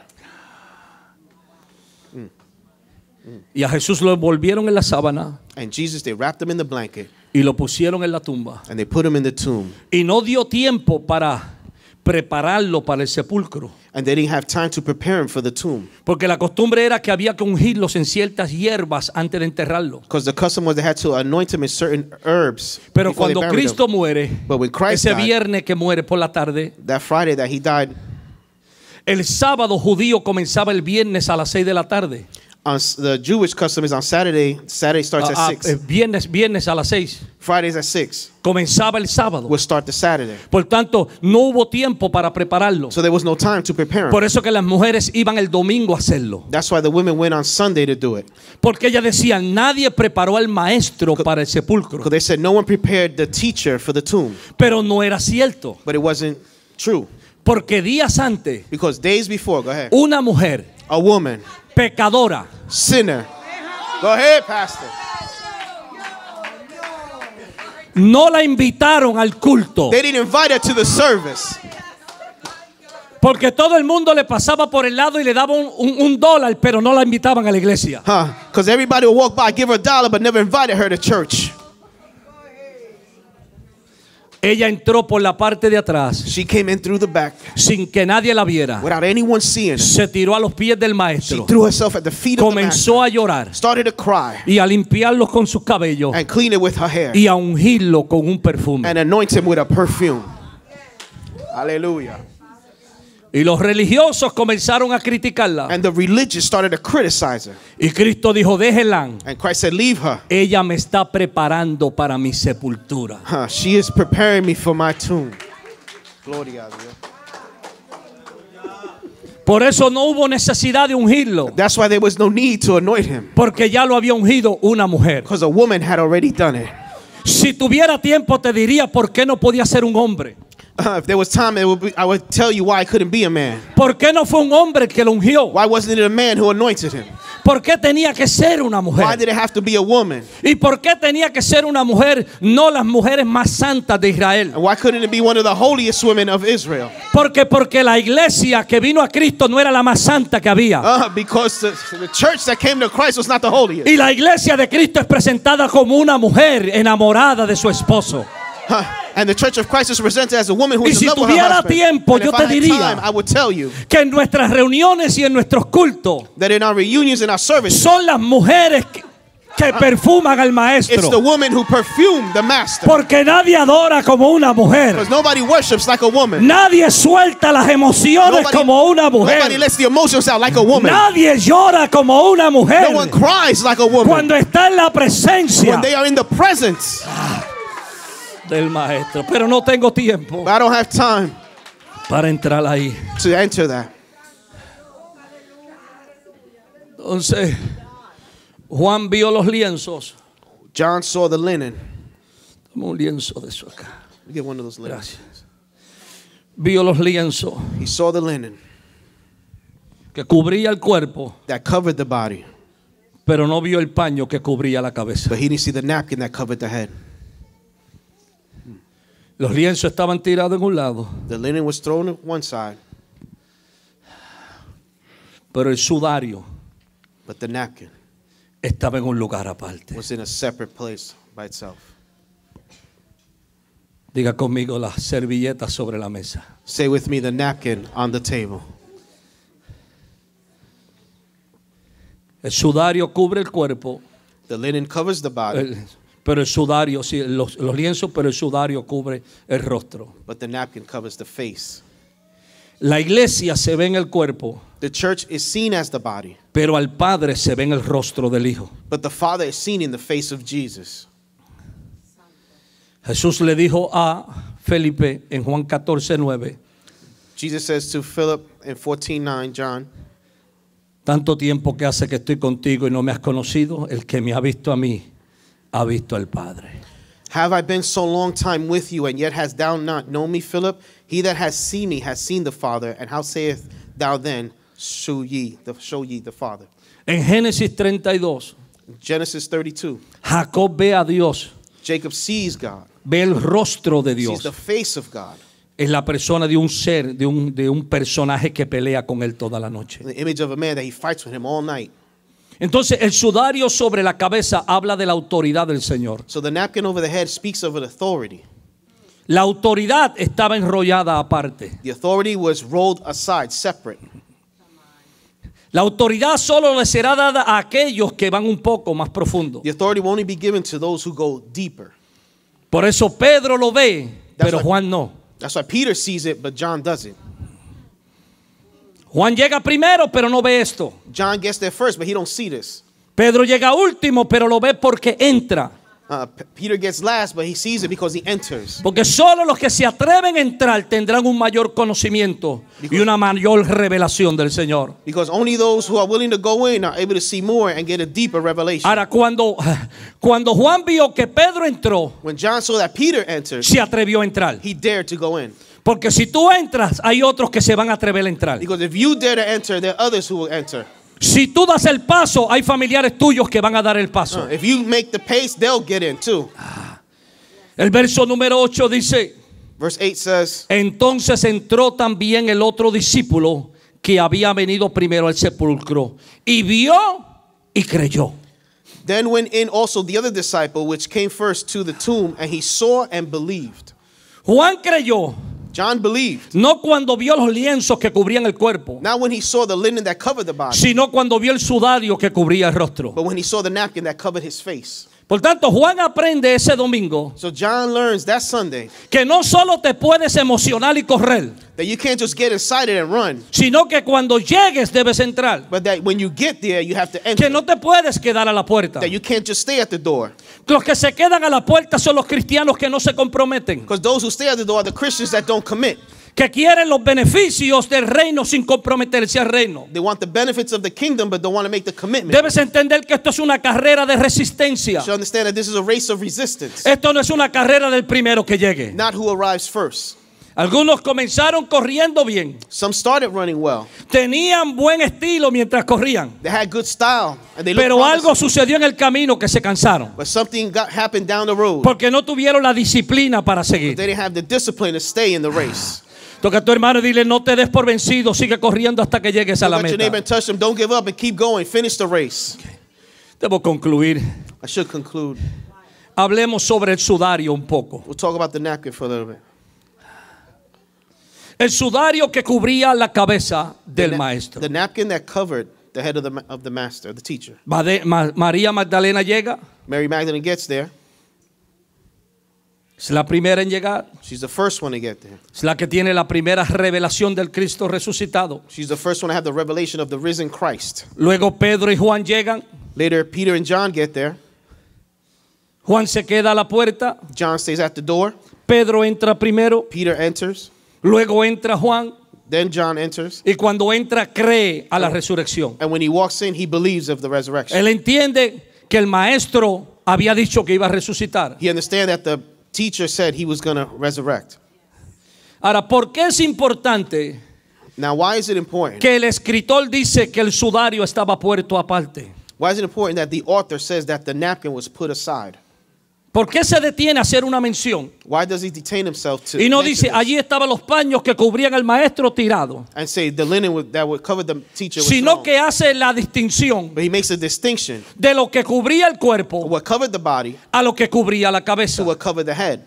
Y a Jesús lo envolvieron en la sábana And Jesus, they wrapped him in the blanket y lo pusieron en la tumba. and they put him in the tomb. Y no dio tiempo para prepararlo para el sepulcro. And they didn't have time to prepare him for the tomb. Porque la costumbre era que había que ungirlos en ciertas hierbas antes de enterrarlo. Because the custom was they had to anoint him in certain herbs. Pero before they cuando buried Cristo him. muere, But when Christ ese died, viernes que muere por la tarde, that Friday that he died, el sábado judío comenzaba el viernes a las seis de la tarde. on s- the Jewish custom is on Saturday. Saturday starts Ah, ah, at eh, six. viernes, viernes a las seis. Fridays at six. Comenzaba el sábado. Would start the Saturday. Por tanto, no hubo tiempo para prepararlo. So there was no time to prepare him. Por eso que las mujeres iban el domingo a hacerlo. That's why the women went on Sunday to do it. Porque ellas decían, nadie preparó al maestro para el sepulcro. Because they said no one prepared the teacher for the tomb. Pero no era cierto. But it wasn't true. Porque días antes, Because days before, go ahead, una mujer a woman, pecadora, sinner. Go ahead, Pastor. no la invitaron al culto. They didn't invite her to the service. Porque todo el mundo le pasaba por el lado y le daba un, un- un dólar, pero no la invitaban a la iglesia. Huh? Because everybody would walk by, give her a dollar, but never invited her to church. Ella entró por la parte de atrás She came in through the back sin que nadie la viera. without anyone seeing her. Se tiró a los pies del She maestro. threw herself at the feet of the Comenzó master, a llorar started to cry, y a limpiarlos con sus cabellos and clean it with her hair, y a ungirlo con un perfume. and anoint him with a perfume. Hallelujah. Y los religiosos comenzaron a criticarla. And the religious started to criticize her. Y Cristo dijo, déjenla. And Christ said, leave her. Ella me está preparando para mi sepultura. Huh, she is preparing me for my tomb. Gloria a Dios. Por eso no hubo necesidad de ungirlo. That's why there was no need to anoint him. Porque ya lo había ungido una mujer. Because a woman had already done it. Si tuviera tiempo te diría por qué no podía ser un hombre. Uh, if there was time, it would be, I would tell you why I couldn't be a man. ¿Por qué no fue un hombre que lo ungió? Why wasn't it a man who anointed him? ¿Por qué tenía que ser una Why mujer? did it have to be a woman? ¿Y por qué tenía que ser una mujer, no las mujeres más santas de Israel? And why couldn't it be one of the holiest women of Israel? Porque porque la iglesia que vino a Cristo no era la más santa que había. Uh, because the, the church that came to Christ was not the holiest. Y la iglesia de Cristo es presentada como una mujer enamorada de su esposo. Huh. And the church of Christ is presented as a woman who Y is si in love with her tuviera husband. tiempo, And yo if te I had diría time, I would tell you Que en nuestras reuniones y en nuestros cultos that in our reunions and our services, son las mujeres que, que perfuman al it's the maestro. woman who perfumed the master. Porque nadie adora como una mujer. Because nobody worships like a woman. Nadie suelta las emociones Nobody, como una nobody mujer. lets the emotions out like a woman. Nadie llora como una mujer. No one cries like a woman. Cuando está en la presencia When they are in the presence. del maestro. Pero no tengo tiempo But I don't have time para entrar ahí. to enter that. Entonces, Juan vio los lienzos. John saw the linen. Dame un lienzo de eso acá. Let me get one of those linen. Gracias. Vio los lienzos He saw the linen que cubría el cuerpo, that covered the body. pero no vio el paño que cubría la cabeza. But he didn't see the napkin that covered the head. Los lienzos estaban tirados en un lado, The linen was thrown on one side, pero el sudario but the napkin estaba en un lugar aparte. was in a separate place by itself. Diga conmigo, las servilletas sobre la mesa. Say with me, the napkin on the table. El sudario cubre el cuerpo, The linen covers the body, el- pero el sudario, sí, los, los lienzos, pero el sudario cubre el rostro. but the napkin covers the face. La iglesia se ve en el cuerpo, The church is seen as the body, pero al Padre se ve en el rostro del Hijo. but the Father is seen in the face of Jesus. Jesús le dijo a Felipe en Juan catorce nueve, Jesus says to Philip in fourteen nine, John, tanto tiempo que hace que estoy contigo y no me has conocido, el que me ha visto a mí, ha visto al Padre. have I been so long time with you, and yet hast thou not known me, Philip? He that has seen me has seen the Father. And how sayest thou then, show ye the, show ye the Father? En Génesis treinta y dos, Genesis thirty-two, Jacob ve a Dios, Jacob sees God, ve el rostro de sees Dios. the face of God, Es la persona de un ser, de un, de un personaje que pelea con él toda la noche. the image of a man that he fights with him all night. Entonces el sudario sobre la cabeza habla de la autoridad del Señor. So the napkin over the head speaks of an authority. La autoridad estaba enrollada aparte. The authority was rolled aside, separate. La autoridad solo le será dada a aquellos que van un poco más profundo. The authority will only be given to those who go deeper. Por eso Pedro lo ve, pero why- Juan no. That's why Peter sees it, but John doesn't. Juan llega primero, pero no ve esto. John gets there first, but he don't see this. Pedro llega último, pero lo ve porque entra. Uh, P- Peter gets last, but he sees it because he enters. Porque solo los que se atreven a entrar tendrán un mayor conocimiento y una mayor revelación del Señor. Because only those who are willing to go in are able to see more and get a deeper revelation. Ahora, cuando, cuando Juan vio que Pedro entró, When John saw that Peter entered, se atrevió a entrar. he dared to go in. Porque si tú entras, hay otros que se van a atrever a entrar. Because if you dare to enter, there are others who will enter. Si tú das el paso, hay familiares tuyos que van a dar el paso. Uh, if you make the pace, they'll get in too. El verso número ocho dice: Verse eight says, entonces entró también el otro discípulo que había venido primero al sepulcro y vio y creyó. then went in also the other disciple which came first to the tomb, and he saw and believed. Juan creyó, John believed, no cuando vio los lienzos que cubrían el cuerpo, not when he saw the linen that covered the body, sino cuando vio el sudario que cubría el rostro. but when he saw the napkin that covered his face. Por tanto, Juan aprende ese domingo So John learns that Sunday que no solo te puedes emocionar y correr, that you can't just get excited and run, sino que cuando llegues debes entrar. but that when you get there, you have to Que enter. no te puedes quedar a la puerta. That you can't just stay at the door. Los que se quedan a la puerta son los cristianos que no se comprometen, Because those who stay at the door are the Christians that don't commit. que quieren los beneficios del reino sin comprometerse al reino. They want the benefits of the kingdom, but don't want to make the commitment. Debes entender que esto es una carrera de resistencia. You should understand that this is a race of resistance, Esto no es una carrera del primero que llegue. not who arrives first. Algunos comenzaron corriendo bien, Some started running well. tenían buen estilo mientras corrían, They had good style, and they looked pero algo promising. sucedió en el camino que se cansaron, But something got happened down the road. porque no tuvieron la disciplina para seguir. They didn't have the discipline to stay in the race. Toca a tu hermano y dile: no te des por vencido, sigue corriendo hasta que llegues a la Look at your neighbor meta. and touch them. Don't give up and keep going. Finish the race. Debo concluir. I should conclude. Hablemos sobre el sudario un poco. We'll talk about the napkin for a little bit. El sudario que cubría la cabeza del Na- maestro. The napkin that covered the head of the, ma- of the master, the teacher. Made- Ma- María Magdalena llega, Mary Magdalene gets there. es la primera en llegar, She's the first one to get there. es la que tiene la primera revelación del Cristo resucitado. She's the first one to have the revelation of the risen Christ. Luego Pedro y Juan llegan, Later, Peter and John get there. Juan se queda a la puerta, John stays at the door. Pedro entra primero, Peter enters. luego entra Juan, Then John enters. y cuando entra cree a la resurrección. And when he walks in, he believes of the resurrection. Él entiende que el maestro había dicho que iba a resucitar. He understands that the teacher said he was going to resurrect. Ahora, ¿por qué es importante Now, why is it important? que el escritor dice que el sudario estaba puesto aparte? Why is it important that the author says that the napkin was put aside? ¿Por qué se detiene a hacer una mención? Why does he detain himself to Y no mention dice, this allí estaban los paños que cubrían al maestro tirado, and say the linen would, that would cover the teacher was sino wrong? que hace la distinción But he makes a distinction de lo que cubría el of cuerpo what covered the body a lo que cubría la cabeza. to what covered the head.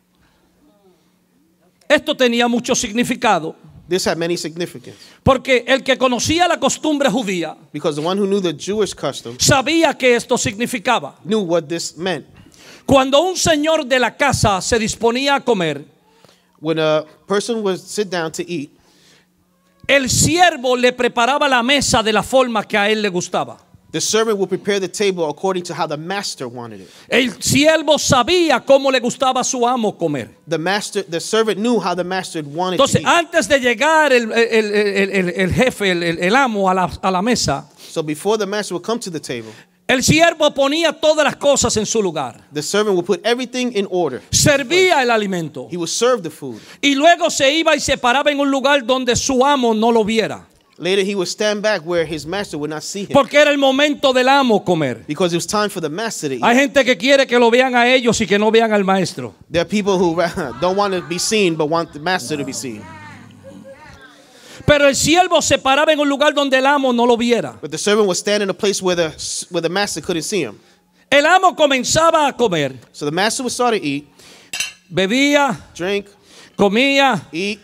Esto tenía mucho significado, This had many significance porque el que conocía la costumbre judía because the one who knew the Jewish custom sabía que esto significaba. knew what this meant. Cuando un señor de la casa se disponía a comer, When a person would sit down to eat, el siervo le preparaba la mesa de la forma que a él le gustaba. the servant would prepare the table according to how the master wanted it. El siervo sabía cómo le gustaba a su amo comer. The master, the servant knew how the master wanted Entonces, to eat. antes de llegar el, el- el- el- el jefe, el, el- el amo a la, a la mesa, So before the master would come to the table, el siervo ponía todas las cosas en su lugar. the servant would put everything in order. Servía el alimento. He would serve the food. Y luego se iba y se paraba en un lugar donde su amo no lo viera. Later, he would stand back where his master would not see him Porque era el momento del amo comer. because it was time for the master to eat. Hay gente que quiere que lo vean a ellos y que no vean al maestro. There are people who don't want to be seen but want the master to be seen. Pero el siervo se paraba en un lugar donde el amo no lo viera. But the servant would stand in a place where the, where the master couldn't see him. El amo comenzaba a comer. So the master would start to eat, Bebía, drink, comía. eat.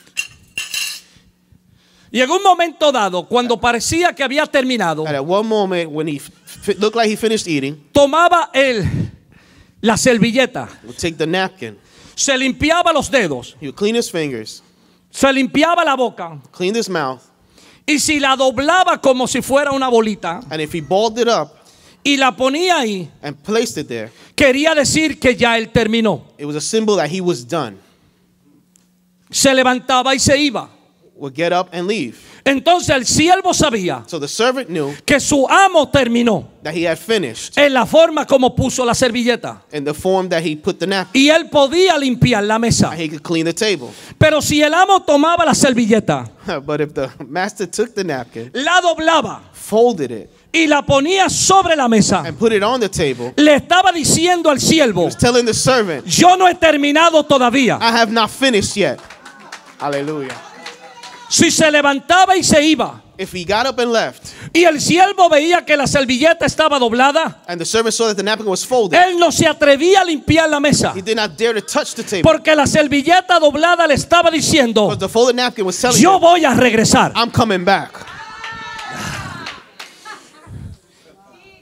Y en un momento dado, cuando parecía que había terminado, And at one moment, when he f- looked like he finished eating, tomaba él la servilleta, he would take the napkin. se limpiaba los dedos, He would clean his fingers, se limpiaba la boca, clean his mouth, y si la doblaba como si fuera una bolita and if he balled it up y la ponía ahí, and placed it there, quería decir que ya él terminó. it was a symbol that he was done. Se levantaba y se iba. Would get up and leave. Entonces el siervo sabía So the servant knew que su amo terminó that he had finished en la forma como puso la servilleta. in the form that he put the napkin. Y él podía limpiar la mesa. And he could clean the table. Pero si el amo tomaba la servilleta, But if the master took the napkin, la doblaba folded it, y la ponía sobre la mesa, and put it on the table, le estaba diciendo al he siervo: was telling the servant, yo no he terminado todavía. I have not finished yet. Hallelujah. Si se levantaba y se iba, If he got up and left, y el siervo veía que la servilleta estaba doblada, and the servant saw that the napkin was folded, él no se atrevía a limpiar la mesa, he did not dare to touch the table. porque la servilleta doblada le estaba diciendo: Because the folded napkin was telling yo him, voy a regresar. I'm coming back. Entonces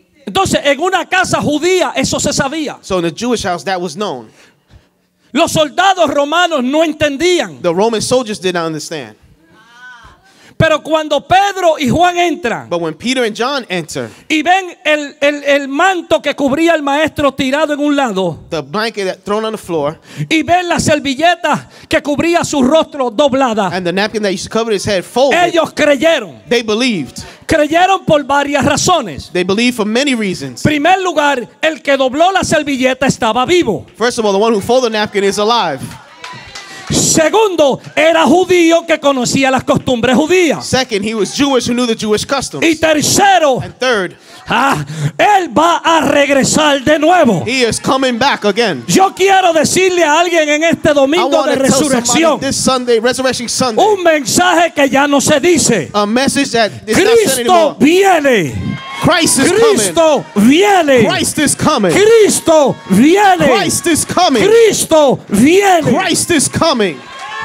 Entonces, en una casa judía eso se sabía. So in the Jewish house, that was known. Los soldados romanos no entendían. The Roman soldiers did not understand. Pero cuando Pedro y Juan entran But when Peter and John enter, y ven el, el, el manto que cubría al maestro tirado en un lado, the blanket thrown on the floor, y ven la servilleta que cubría su rostro doblada, and the napkin that used to cover his head folded, ellos creyeron. they believed. Creyeron por varias razones. They believed for many reasons. Primer lugar, el que dobló la servilleta estaba vivo. First of all, the one who folded the napkin is alive. Segundo, era judío que conocía las costumbres judías. Second, he was Jewish who knew the Jewish customs. Y tercero, And third, ah, él va a regresar de nuevo. he is coming back again. Yo quiero decirle a alguien en este I domingo want de to tell resurrección somebody this Sunday, Resurrection Sunday, un mensaje que ya no se dice. a message that is not said Cristo anymore. viene. Christ is coming. Cristo viene. Christ is coming. Cristo viene. Christ is coming. Cristo viene. Christ is coming.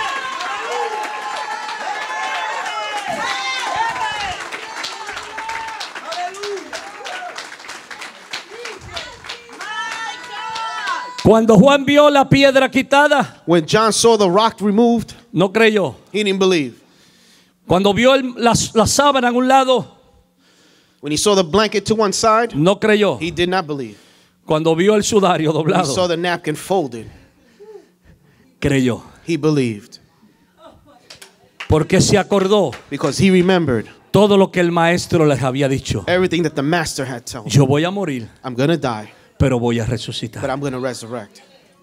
Cuando Juan vio la piedra quitada, When John saw the rock removed, no creyó. he didn't believe. Cuando vio el- la, la sábana en un lado, When he saw the blanket to one side, no creyó. he did not believe. Cuando vio el sudario When he saw doblado, the napkin folded, creyó. he believed. Porque se acordó Because he remembered todo lo que el maestro les había dicho. everything that the master had told him. Yo voy a morir, I'm going to die, pero voy a but resucitar. I'm going to resurrect.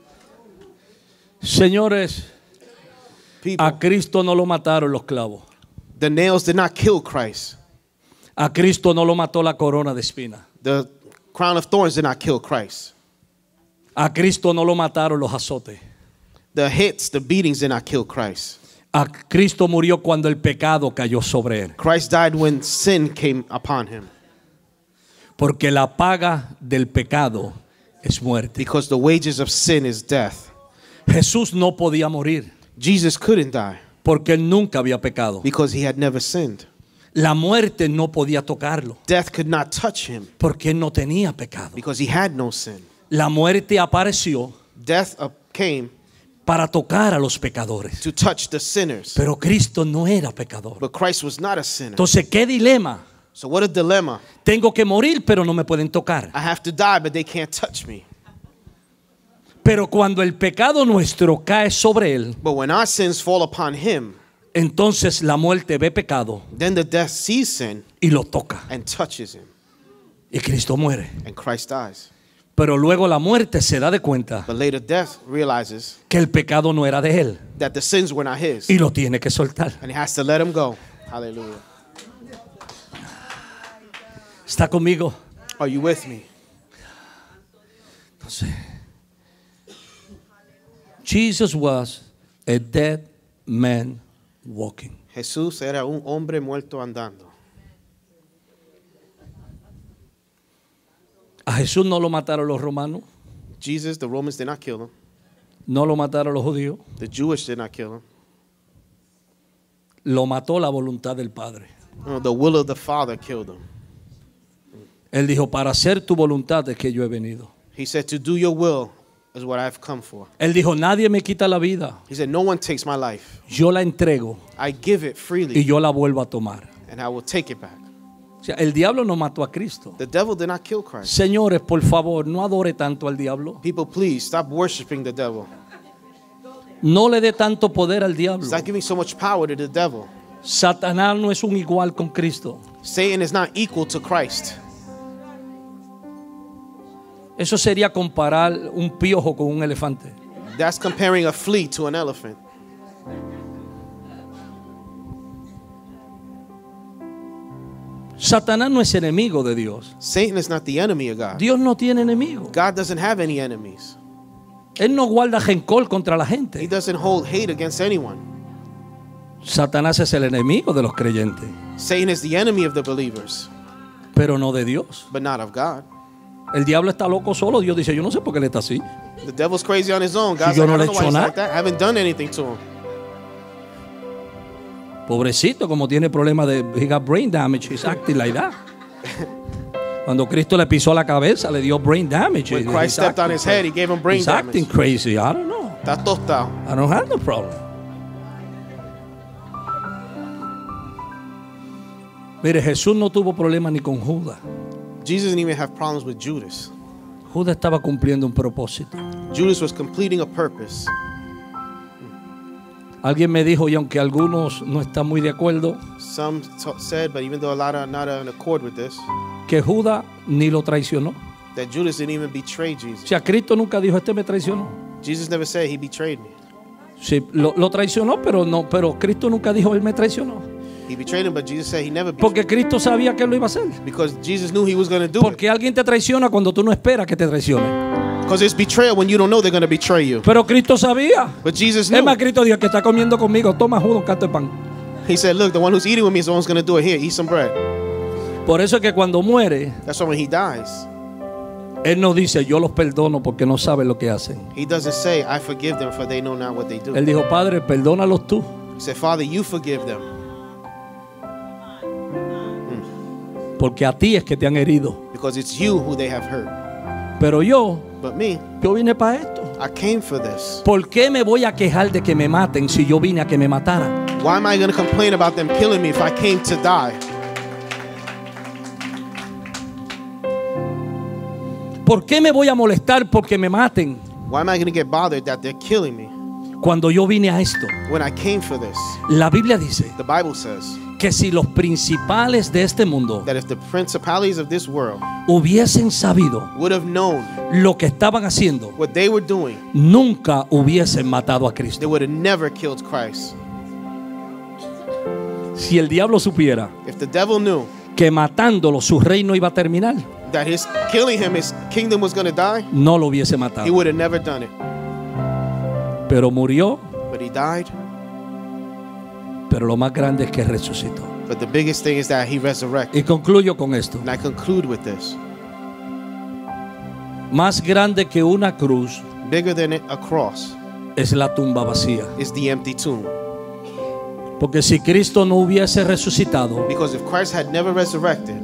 Señores, People, a Cristo no lo mataron los clavos. the nails did not kill Christ. A Cristo no lo mató la corona de espina. The crown of thorns did not kill Christ. A Cristo no lo mataron los azotes. The hits, the beatings did not kill Christ. A Cristo murió cuando el pecado cayó sobre él. Christ died when sin came upon him. Porque la paga del pecado es muerte. Because the wages of sin is death. Jesús no podía morir Jesus couldn't die porque él nunca había pecado. because he had never sinned. La muerte no podía tocarlo Death could not touch him porque él no tenía pecado. because he had no sin. La muerte apareció Death uh, came para tocar a los pecadores. to touch the sinners. Pero Cristo no era pecador. But Christ was not a sinner. Entonces, ¿qué dilema? So what a dilemma. Tengo que morir, pero no me pueden tocar. I have to die, but they can't touch me. Pero cuando el pecado nuestro cae sobre él, But when our sins fall upon him, entonces la muerte ve pecado then the death sees sin y lo toca. and touches him, Y Cristo muere. and Christ dies. Pero luego la muerte se da de cuenta But later death realizes que el pecado no era de él that the sins were not his, y lo tiene que soltar. and he has to let him go. Hallelujah. ¿Está conmigo? Are you with me? Entonces, Jesus was a dead man walking. Jesús era un hombre muerto andando. A Jesús no lo mataron los romanos, Jesus, the Romans did not kill him. no lo mataron los judíos, The Jewish did not kill him. lo mató la voluntad del Padre. No, the will of the Father killed him. Él dijo, para hacer tu voluntad es que yo he venido. He said, to do your will is what I've come for. Él dijo, nadie me quita la vida, He said, no one takes my life. yo la entrego I give it y freely, yo la vuelvo a tomar. and I will take it back. O sea, el diablo no mató a Cristo. The devil did not kill Christ. Señores, por favor, no adore tanto al diablo. People, please stop worshiping the devil. No le dé tanto poder al diablo. Stop giving so much power to the devil. Satanás no es un igual con Cristo. Satan is not equal to Christ. Eso sería comparar un piojo con un elefante. That's comparing a flea to an elephant. Satanás no es enemigo de Dios. Satan is not the enemy of God. Dios no tiene enemigo. God doesn't have any enemies. Él no guarda rencor contra la He gente. doesn't hold hate against anyone. Satanás es el enemigo de los creyentes, Satan is the enemy of the believers, pero no de Dios. but not of God. El diablo está loco solo. Dios dice, yo no sé por qué él está así. The devil's crazy on his own. God's yo like, no I le don't know why he he's hecho like that. I haven't done anything to him. Pobrecito, como tiene problemas de he got brain damage, he's acting like that. Cuando Cristo le pisó la cabeza, le dio brain damage. When Christ stepped on his head, he gave him brain He's acting damage. crazy. I don't know. Está tostado. I don't have no problem. Mire, Jesús no tuvo problema ni con Judas. Jesus didn't even have problems with Judas. Judas estaba cumpliendo un propósito. Judas was completing a purpose. Alguien me dijo, y aunque algunos no están muy de acuerdo, Some t- said, but even though a lot are not in accord with this, que Judas ni lo traicionó. that Judas didn't even betray Jesus. O sea, Cristo nunca dijo, este me traicionó. Jesus never said he betrayed me. Sí, lo, lo traicionó, pero no, pero Cristo nunca dijo, él me traicionó. He betrayed him, but Jesus said he never betrayed Porque Cristo sabía que él lo iba a hacer. because Jesus knew he was going to do it. Porque alguien te traiciona cuando tú no esperas que te traicione. Because it's betrayal when you don't know they're going to betray you. Pero Cristo sabía. But Jesus Es knew. más, Cristo dijo, que está comiendo conmigo, toma Judas un canto de pan. He said, look, the one who's eating with me is the one who's going to do it. Here, eat some bread. Por eso es que cuando muere, That's why when he dies, él no dice, yo los perdono porque no saben lo que hacen. he doesn't say, I forgive them for they know not what they do. Él dijo, Padre, perdónalos tú. He said, Father, you forgive them Porque a ti es que te han herido. because it's you who they have hurt. Pero yo, But me, yo vine para esto. I came for this. ¿Por qué me voy a quejar de que me maten si yo vine a que me mataran? Why am I going to complain about them killing me if I came to die? ¿Por qué me voy a molestar porque me maten Why am I going to get bothered that they're killing me cuando yo vine a esto? when I came for this? La Biblia dice The Bible says que si los principales de este mundo that if the principalities of this world hubiesen sabido would have known lo que estaban haciendo, what they were doing, nunca hubiesen matado a they Cristo. would have never killed Christ. Si el diablo supiera If the devil knew que matándolo su reino iba a terminar, that his killing him, his kingdom was going to die, no lo hubiese he matado. would have never done it. Pero murió, But he died. pero lo más grande es que resucitó. But the biggest thing is that he resurrected. Y concluyo con esto. And I conclude with this. Más grande que una cruz Bigger than a cross es la tumba vacía. is the empty tomb. Porque si Cristo no hubiese resucitado, Because if Christ had never resurrected,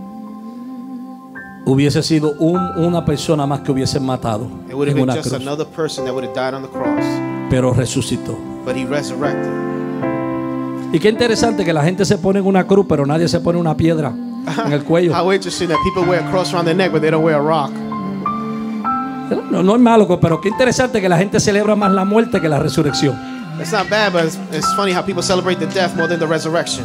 hubiese sido un- una persona más que hubiesen matado it would have en been una just cruz. another person that would have died on the cross. Pero resucitó. But he resurrected. Y qué interesante que la gente se pone en una cruz, pero nadie se pone una piedra en el cuello. How interesting that people wear a cross around their neck, but they don't wear a rock. No, no es malo, pero qué interesante que la gente celebra más la muerte que la resurrección. It's not bad, but it's, it's funny how people celebrate the death more than the resurrection.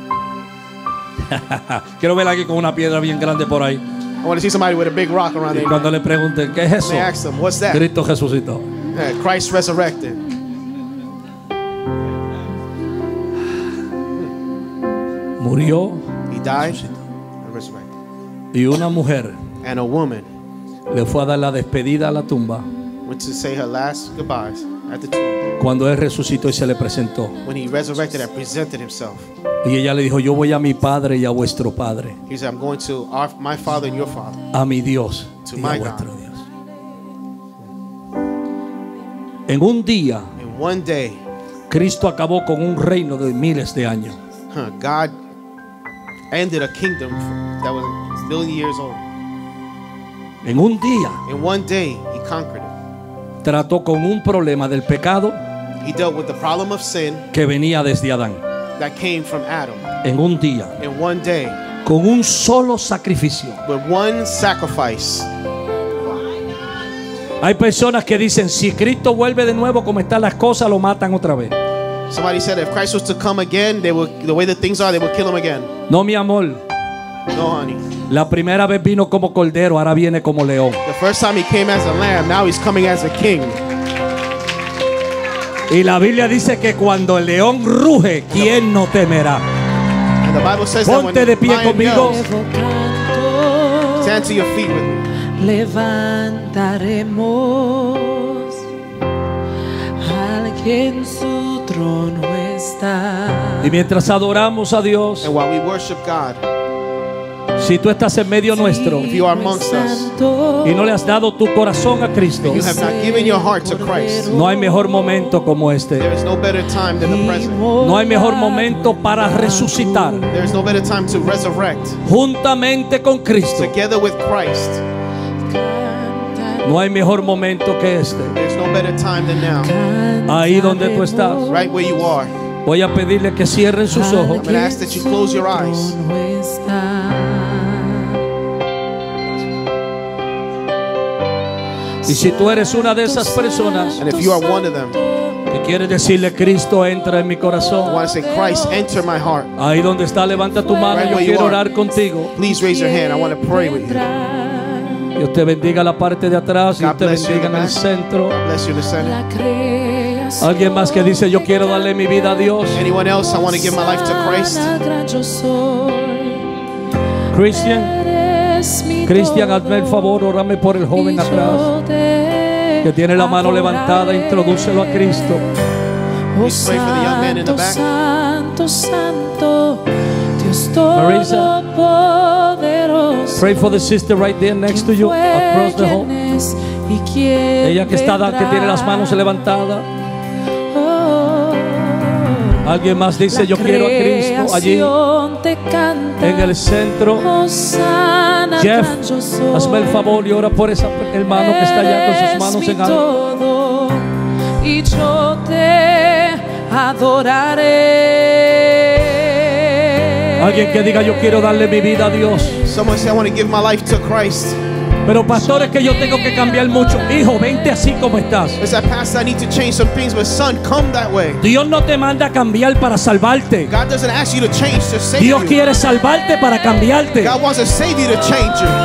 Quiero ver a alguien con una piedra bien grande por ahí. I want to see somebody with a big rock around Y their cuando neck. le pregunten, ¿qué es eso? They ask them, what's that? Cristo resucitó. Yeah, Christ resurrected. Murió He died and resurrected. y una mujer And a woman le fue a dar la despedida a la tumba went to say her last goodbyes at the tomb cuando él resucitó y se le presentó. when he resurrected and presented himself. Y ella le dijo, yo voy a mi padre y a vuestro padre, He said, I'm going to our, my father and your father. a mi Dios To y my a vuestro God. Dios. En un día, And one day, Cristo acabó con un reino de miles de años. huh, God ended a kingdom that was a billion years old. En un día, In one day, he conquered it. trató con un problema del pecado He dealt with the problem of sin que venía desde Adán. that came from Adam. En un día, In one day, con un solo sacrificio. with one sacrifice. Hay personas que dicen, si Cristo vuelve de nuevo como están las cosas, lo matan otra vez. Somebody said if Christ was to come again, they would, the way that things are, they would kill him again. No, mi amor. No, honey. La primera vez vino como cordero, ahora viene como león. The first time he came as a lamb, now he's coming as a king. Y la Biblia dice que cuando el león ruge, ¿quién no temerá? And the Bible says that when Ponte the de pie lion conmigo. yells, Canto, stand to your feet with me. levantaremos al que en su trono está. Y mientras adoramos a Dios, And while we worship God, Si tú estás en medio nuestro if you are amongst us, y no le has dado tu corazón a Cristo, you have not given your heart to Christ, no hay mejor momento como este. there is no better time than the present. No hay mejor momento para resucitar There is no better time to resurrect juntamente con Cristo. together with Christ. No hay mejor momento que este. There's no better time than now. Ahí donde tú estás, Right where you are. voy a pedirle que cierren sus ojos. I'm going to ask that you close your eyes. Y si tú eres una de esas personas And if you are one of them, que quiere decirle, Cristo entra en mi I corazón, want to say, Christ, enter my heart. ahí donde está, levanta tu mano. Right Yo where you quiero are. orar contigo. Please raise your hand. I want to pray with you. Dios te bendiga la parte de atrás. Dios God te bless you in bendiga the en el back. centro. God bless you in the center. Alguien más que dice, yo quiero darle mi vida a Dios. Anyone else? I want to give my life to Christ. Christian, Cristian, hazme el favor, órame por el joven atrás que tiene la mano levantada. Introdúcelo a Cristo. Please pray for the young man in the back. Santo, santo, Dios Marisa, todopoderoso. Pray for the sister right there next to you, across the hall. Ella que está, que tiene las manos levantadas. Alguien más dice, yo quiero a Cristo allí en el centro. Jeff, hazme el favor y ora por ese hermano que está allá con sus manos en alto. Y yo te adoraré. Alguien que diga, yo quiero darle mi vida a Dios. Someone say, I want to give my life to Christ. Pero pastor, es que yo tengo que cambiar mucho. Hijo, vente así como estás. It's that, Pastor, I need to change some things, but son, come that way. Dios no te manda a cambiar para salvarte. God doesn't ask you to change to save Dios you. quiere salvarte para cambiarte. God wants to save you to change you.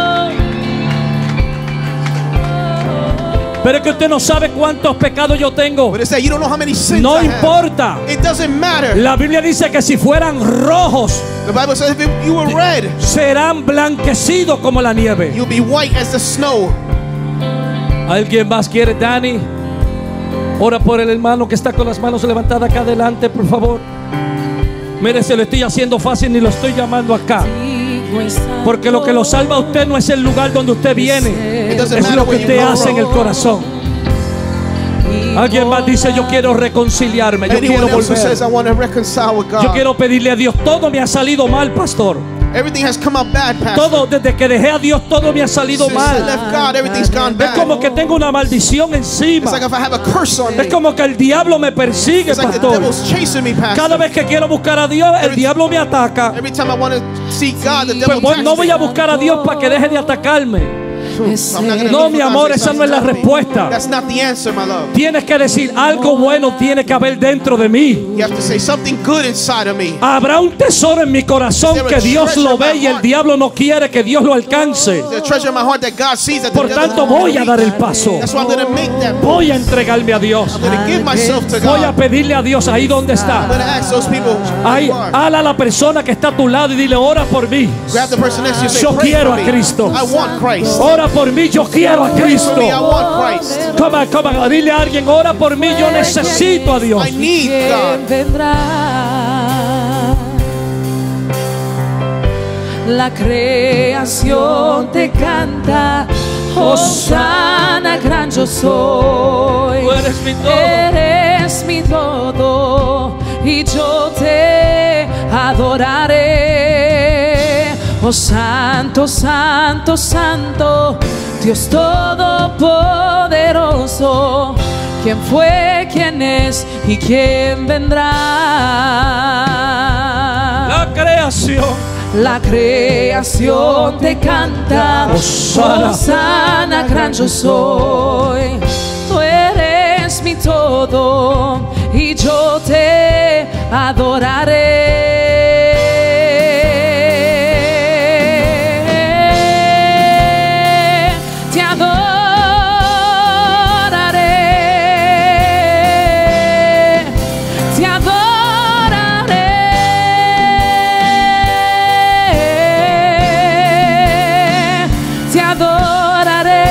Pero es que usted no sabe cuántos pecados yo tengo. But it's that you don't know how many sins No I have. importa. It doesn't matter. La Biblia dice que si fueran rojos, The Bible says if you were red, serán blanquecidos como la nieve. you'll be white as the snow. ¿Alguien más quiere? Dani, ora por el hermano que está con las manos levantadas acá adelante, por favor. Mire, se lo estoy haciendo fácil, ni lo estoy llamando acá. Porque lo que lo salva a usted no es el lugar donde usted viene, It doesn't es matter lo que where you usted go hace en el wrong. corazón. Alguien más dice, yo quiero reconciliarme, yo quiero Anyone else who says, I volver. want to reconcile with God. Yo quiero pedirle a Dios, todo me ha salido mal, pastor. Everything has come out bad, Pastor. Todo, desde que dejé a Dios, todo me ha salido Since I mal. left God, everything's gone Es bad. como que tengo una maldición encima. It's like if I have a curse on me. Es como que el diablo me persigue, It's like the pastor. devil's chasing me, Pastor. Cada vez que quiero buscar a Dios, el diablo me ataca. Every time I want to seek God, the Pues devil voy- attacks no voy a me. buscar a Dios para que deje de atacarme. I'm not gonna No, look for mi God amor, to esa stop no es la attacking me. respuesta. That's not the answer, my love. Tienes que decir, algo bueno tiene que haber dentro de mí. You have to say something good inside of me. Habrá un tesoro en mi corazón que Dios lo ve y el diablo no quiere que Dios lo alcance. There's a treasure in my heart that God sees that the Por devil tanto, doesn't voy a reach. dar el paso. That's why I'm going to make that move. Voy a entregarme a Dios. I'm going to give myself to Voy a God. pedirle a Dios ahí donde I'm está. going to ask those people who Ahí, you are. hala a la persona que está a tu lado y dile, ora por mí. Grab the person next to you and say, Yo pray quiero for a me. Cristo. I want Christ. Ora por mí, yo quiero a Pray for me. I Cristo. want Christ. Come on, come on. Dile a alguien, ora por mí, yo necesito a Dios. I need God. Vendrá. La creación te canta, Hosanna, gran yo soy. Tú eres mi todo. Eres mi todo y yo te adoraré. Oh santo, santo, santo, Dios todopoderoso. ¿Quién fue, quién es y quién vendrá? La creación. La creación te canta, Hosanna. Hosanna, gran yo soy. Tú eres mi todo y yo te adoraré. Te adoraré. Te adoraré. Te adoraré.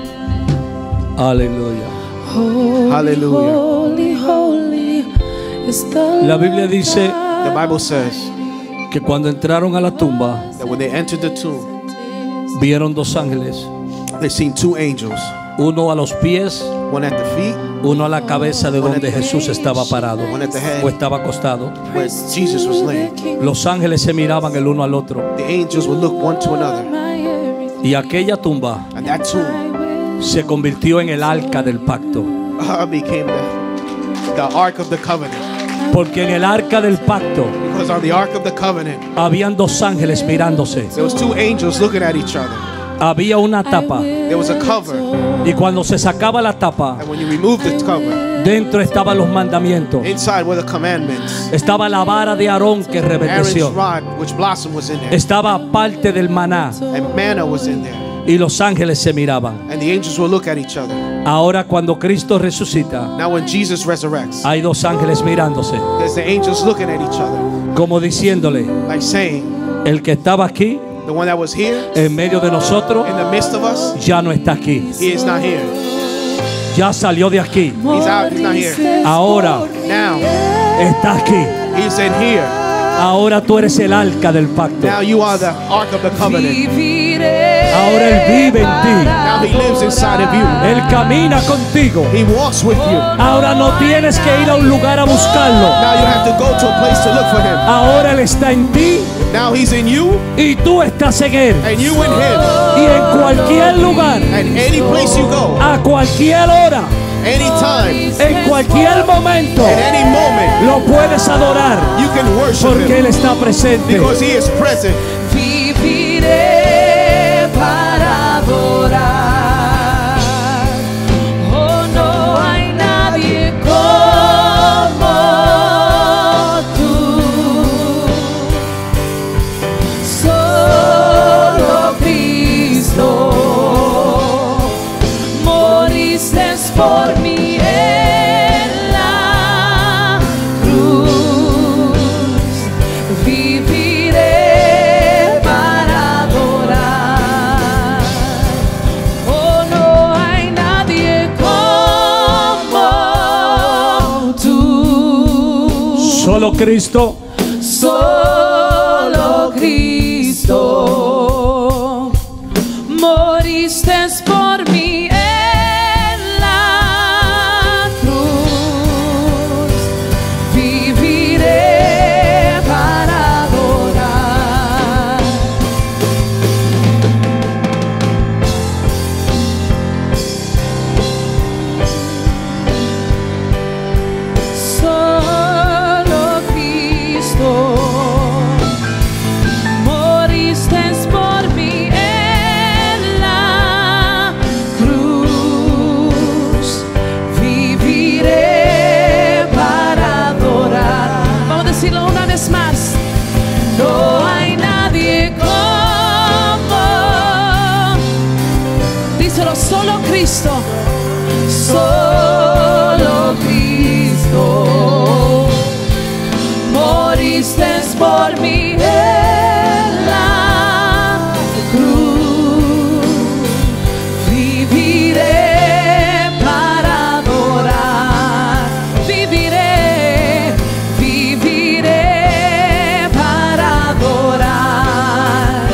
Aleluya. Holy, Hallelujah. Holy, holy is is the La Biblia dice The Bible says que cuando entraron a la tumba, that when they entered the tomb, vieron dos ángeles, they seen two angels, uno a los pies, one at the feet, uno a la cabeza de donde Jesús estaba parado one at the head, o estaba acostado. where Jesus was laying. Los ángeles se miraban el uno al otro The angels would look one to another, y aquella tumba and that tomb se convirtió en el arca del pacto, uh, became the, the Ark of the Covenant. porque en el arca del pacto Because on the Ark of the Covenant, habían dos ángeles mirándose, there was two angels looking at each other. había una tapa There was a cover, y cuando se sacaba la tapa, and when you removed the cover, dentro estaban los mandamientos, inside were the commandments. estaba la vara de Aarón que Aaron's reverdeció, rod, which blossom was in there, estaba parte del maná and manna was in there. y los ángeles se miraban. And the angels will look at each other. Ahora cuando Cristo resucita, Now when Jesus resurrects, hay dos ángeles mirándose, there's the angels looking at each other, como diciéndole, like saying, el que estaba aquí the one that was here en medio de nosotros in the midst of us, ya no está aquí, he is not here. ya salió de aquí, He's out, he's not here. ahora Now está aquí, he's in here. ahora tú eres el arca del pacto, Now you are the Ark of the Covenant. ahora Él vive en ti, Now he lives inside of you. Él camina contigo, He walks with you. ahora no tienes que ir a un lugar a buscarlo, Now you have to go to a place to look for him. ahora Él está en ti Now he's in you y tú estás en Él, and you in him. y en cualquier lugar, And any place you go, a cualquier hora, anytime, en cualquier momento, at any moment, lo puedes adorar you can worship porque Él him está presente. because he is present. Viviré para adorar. Oh, no hay nadie como tú. Solo Cristo. Moriste por mí en la cruz. Viviré para adorar. Oh, no hay nadie como tú. Solo Cristo, Solo Cristo. Moriste por mí en la cruz. Viviré para adorar. Solo Cristo. Moriste por mí en la cruz. Viviré para adorar. Vamos a decirlo una vez más. No hay nadie como. Díselo, solo Cristo. Solo Cristo. Moriste por mí en la cruz. Viviré para adorar. Viviré, viviré para adorar.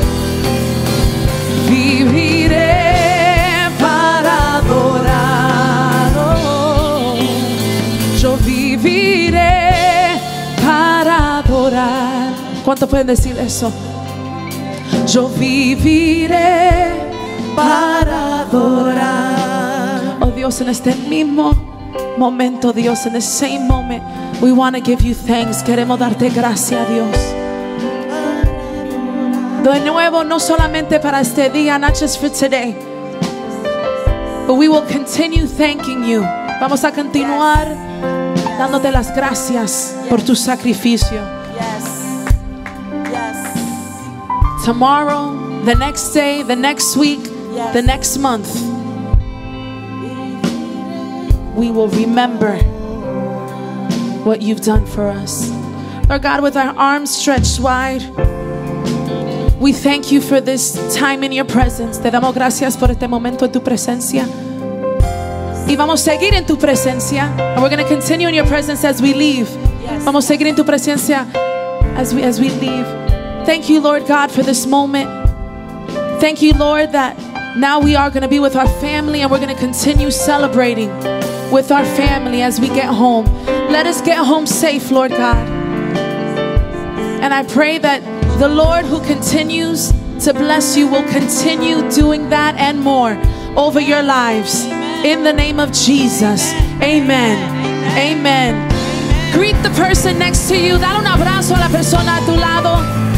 Viviré para adorar. Oh, yo viviré para adorar. ¿Cuántos pueden decir eso? Yo viviré para adorar. Oh Dios, en este mismo momento, Dios, in the same moment, we want to give you thanks. Queremos darte gracias, Dios. De nuevo, no solamente para este día, not just for today, but we will continue thanking you. Vamos a continuar dándote las gracias por tu sacrificio. Yes. Yes. Tomorrow, the next day, the next week, Yes. the next month, we will remember what you've done for us. Lord God, with our arms stretched wide, we thank you for this time in your presence. Te damos gracias por este momento en tu presencia. Y vamos a seguir en tu presencia. And we're going to continue in your presence as we leave. Yes. Vamos a seguir en tu presencia as we, as we leave. Thank you, Lord God, for this moment. Thank you, Lord, that now we are going to be with our family and we're going to continue celebrating with our family as we get home. Let us get home safe, Lord God. And I pray that the Lord who continues to bless you will continue doing that and more over your lives. In the name of Jesus. Amen. Amen. Greet the person next to you. Dale un abrazo a la persona a tu lado.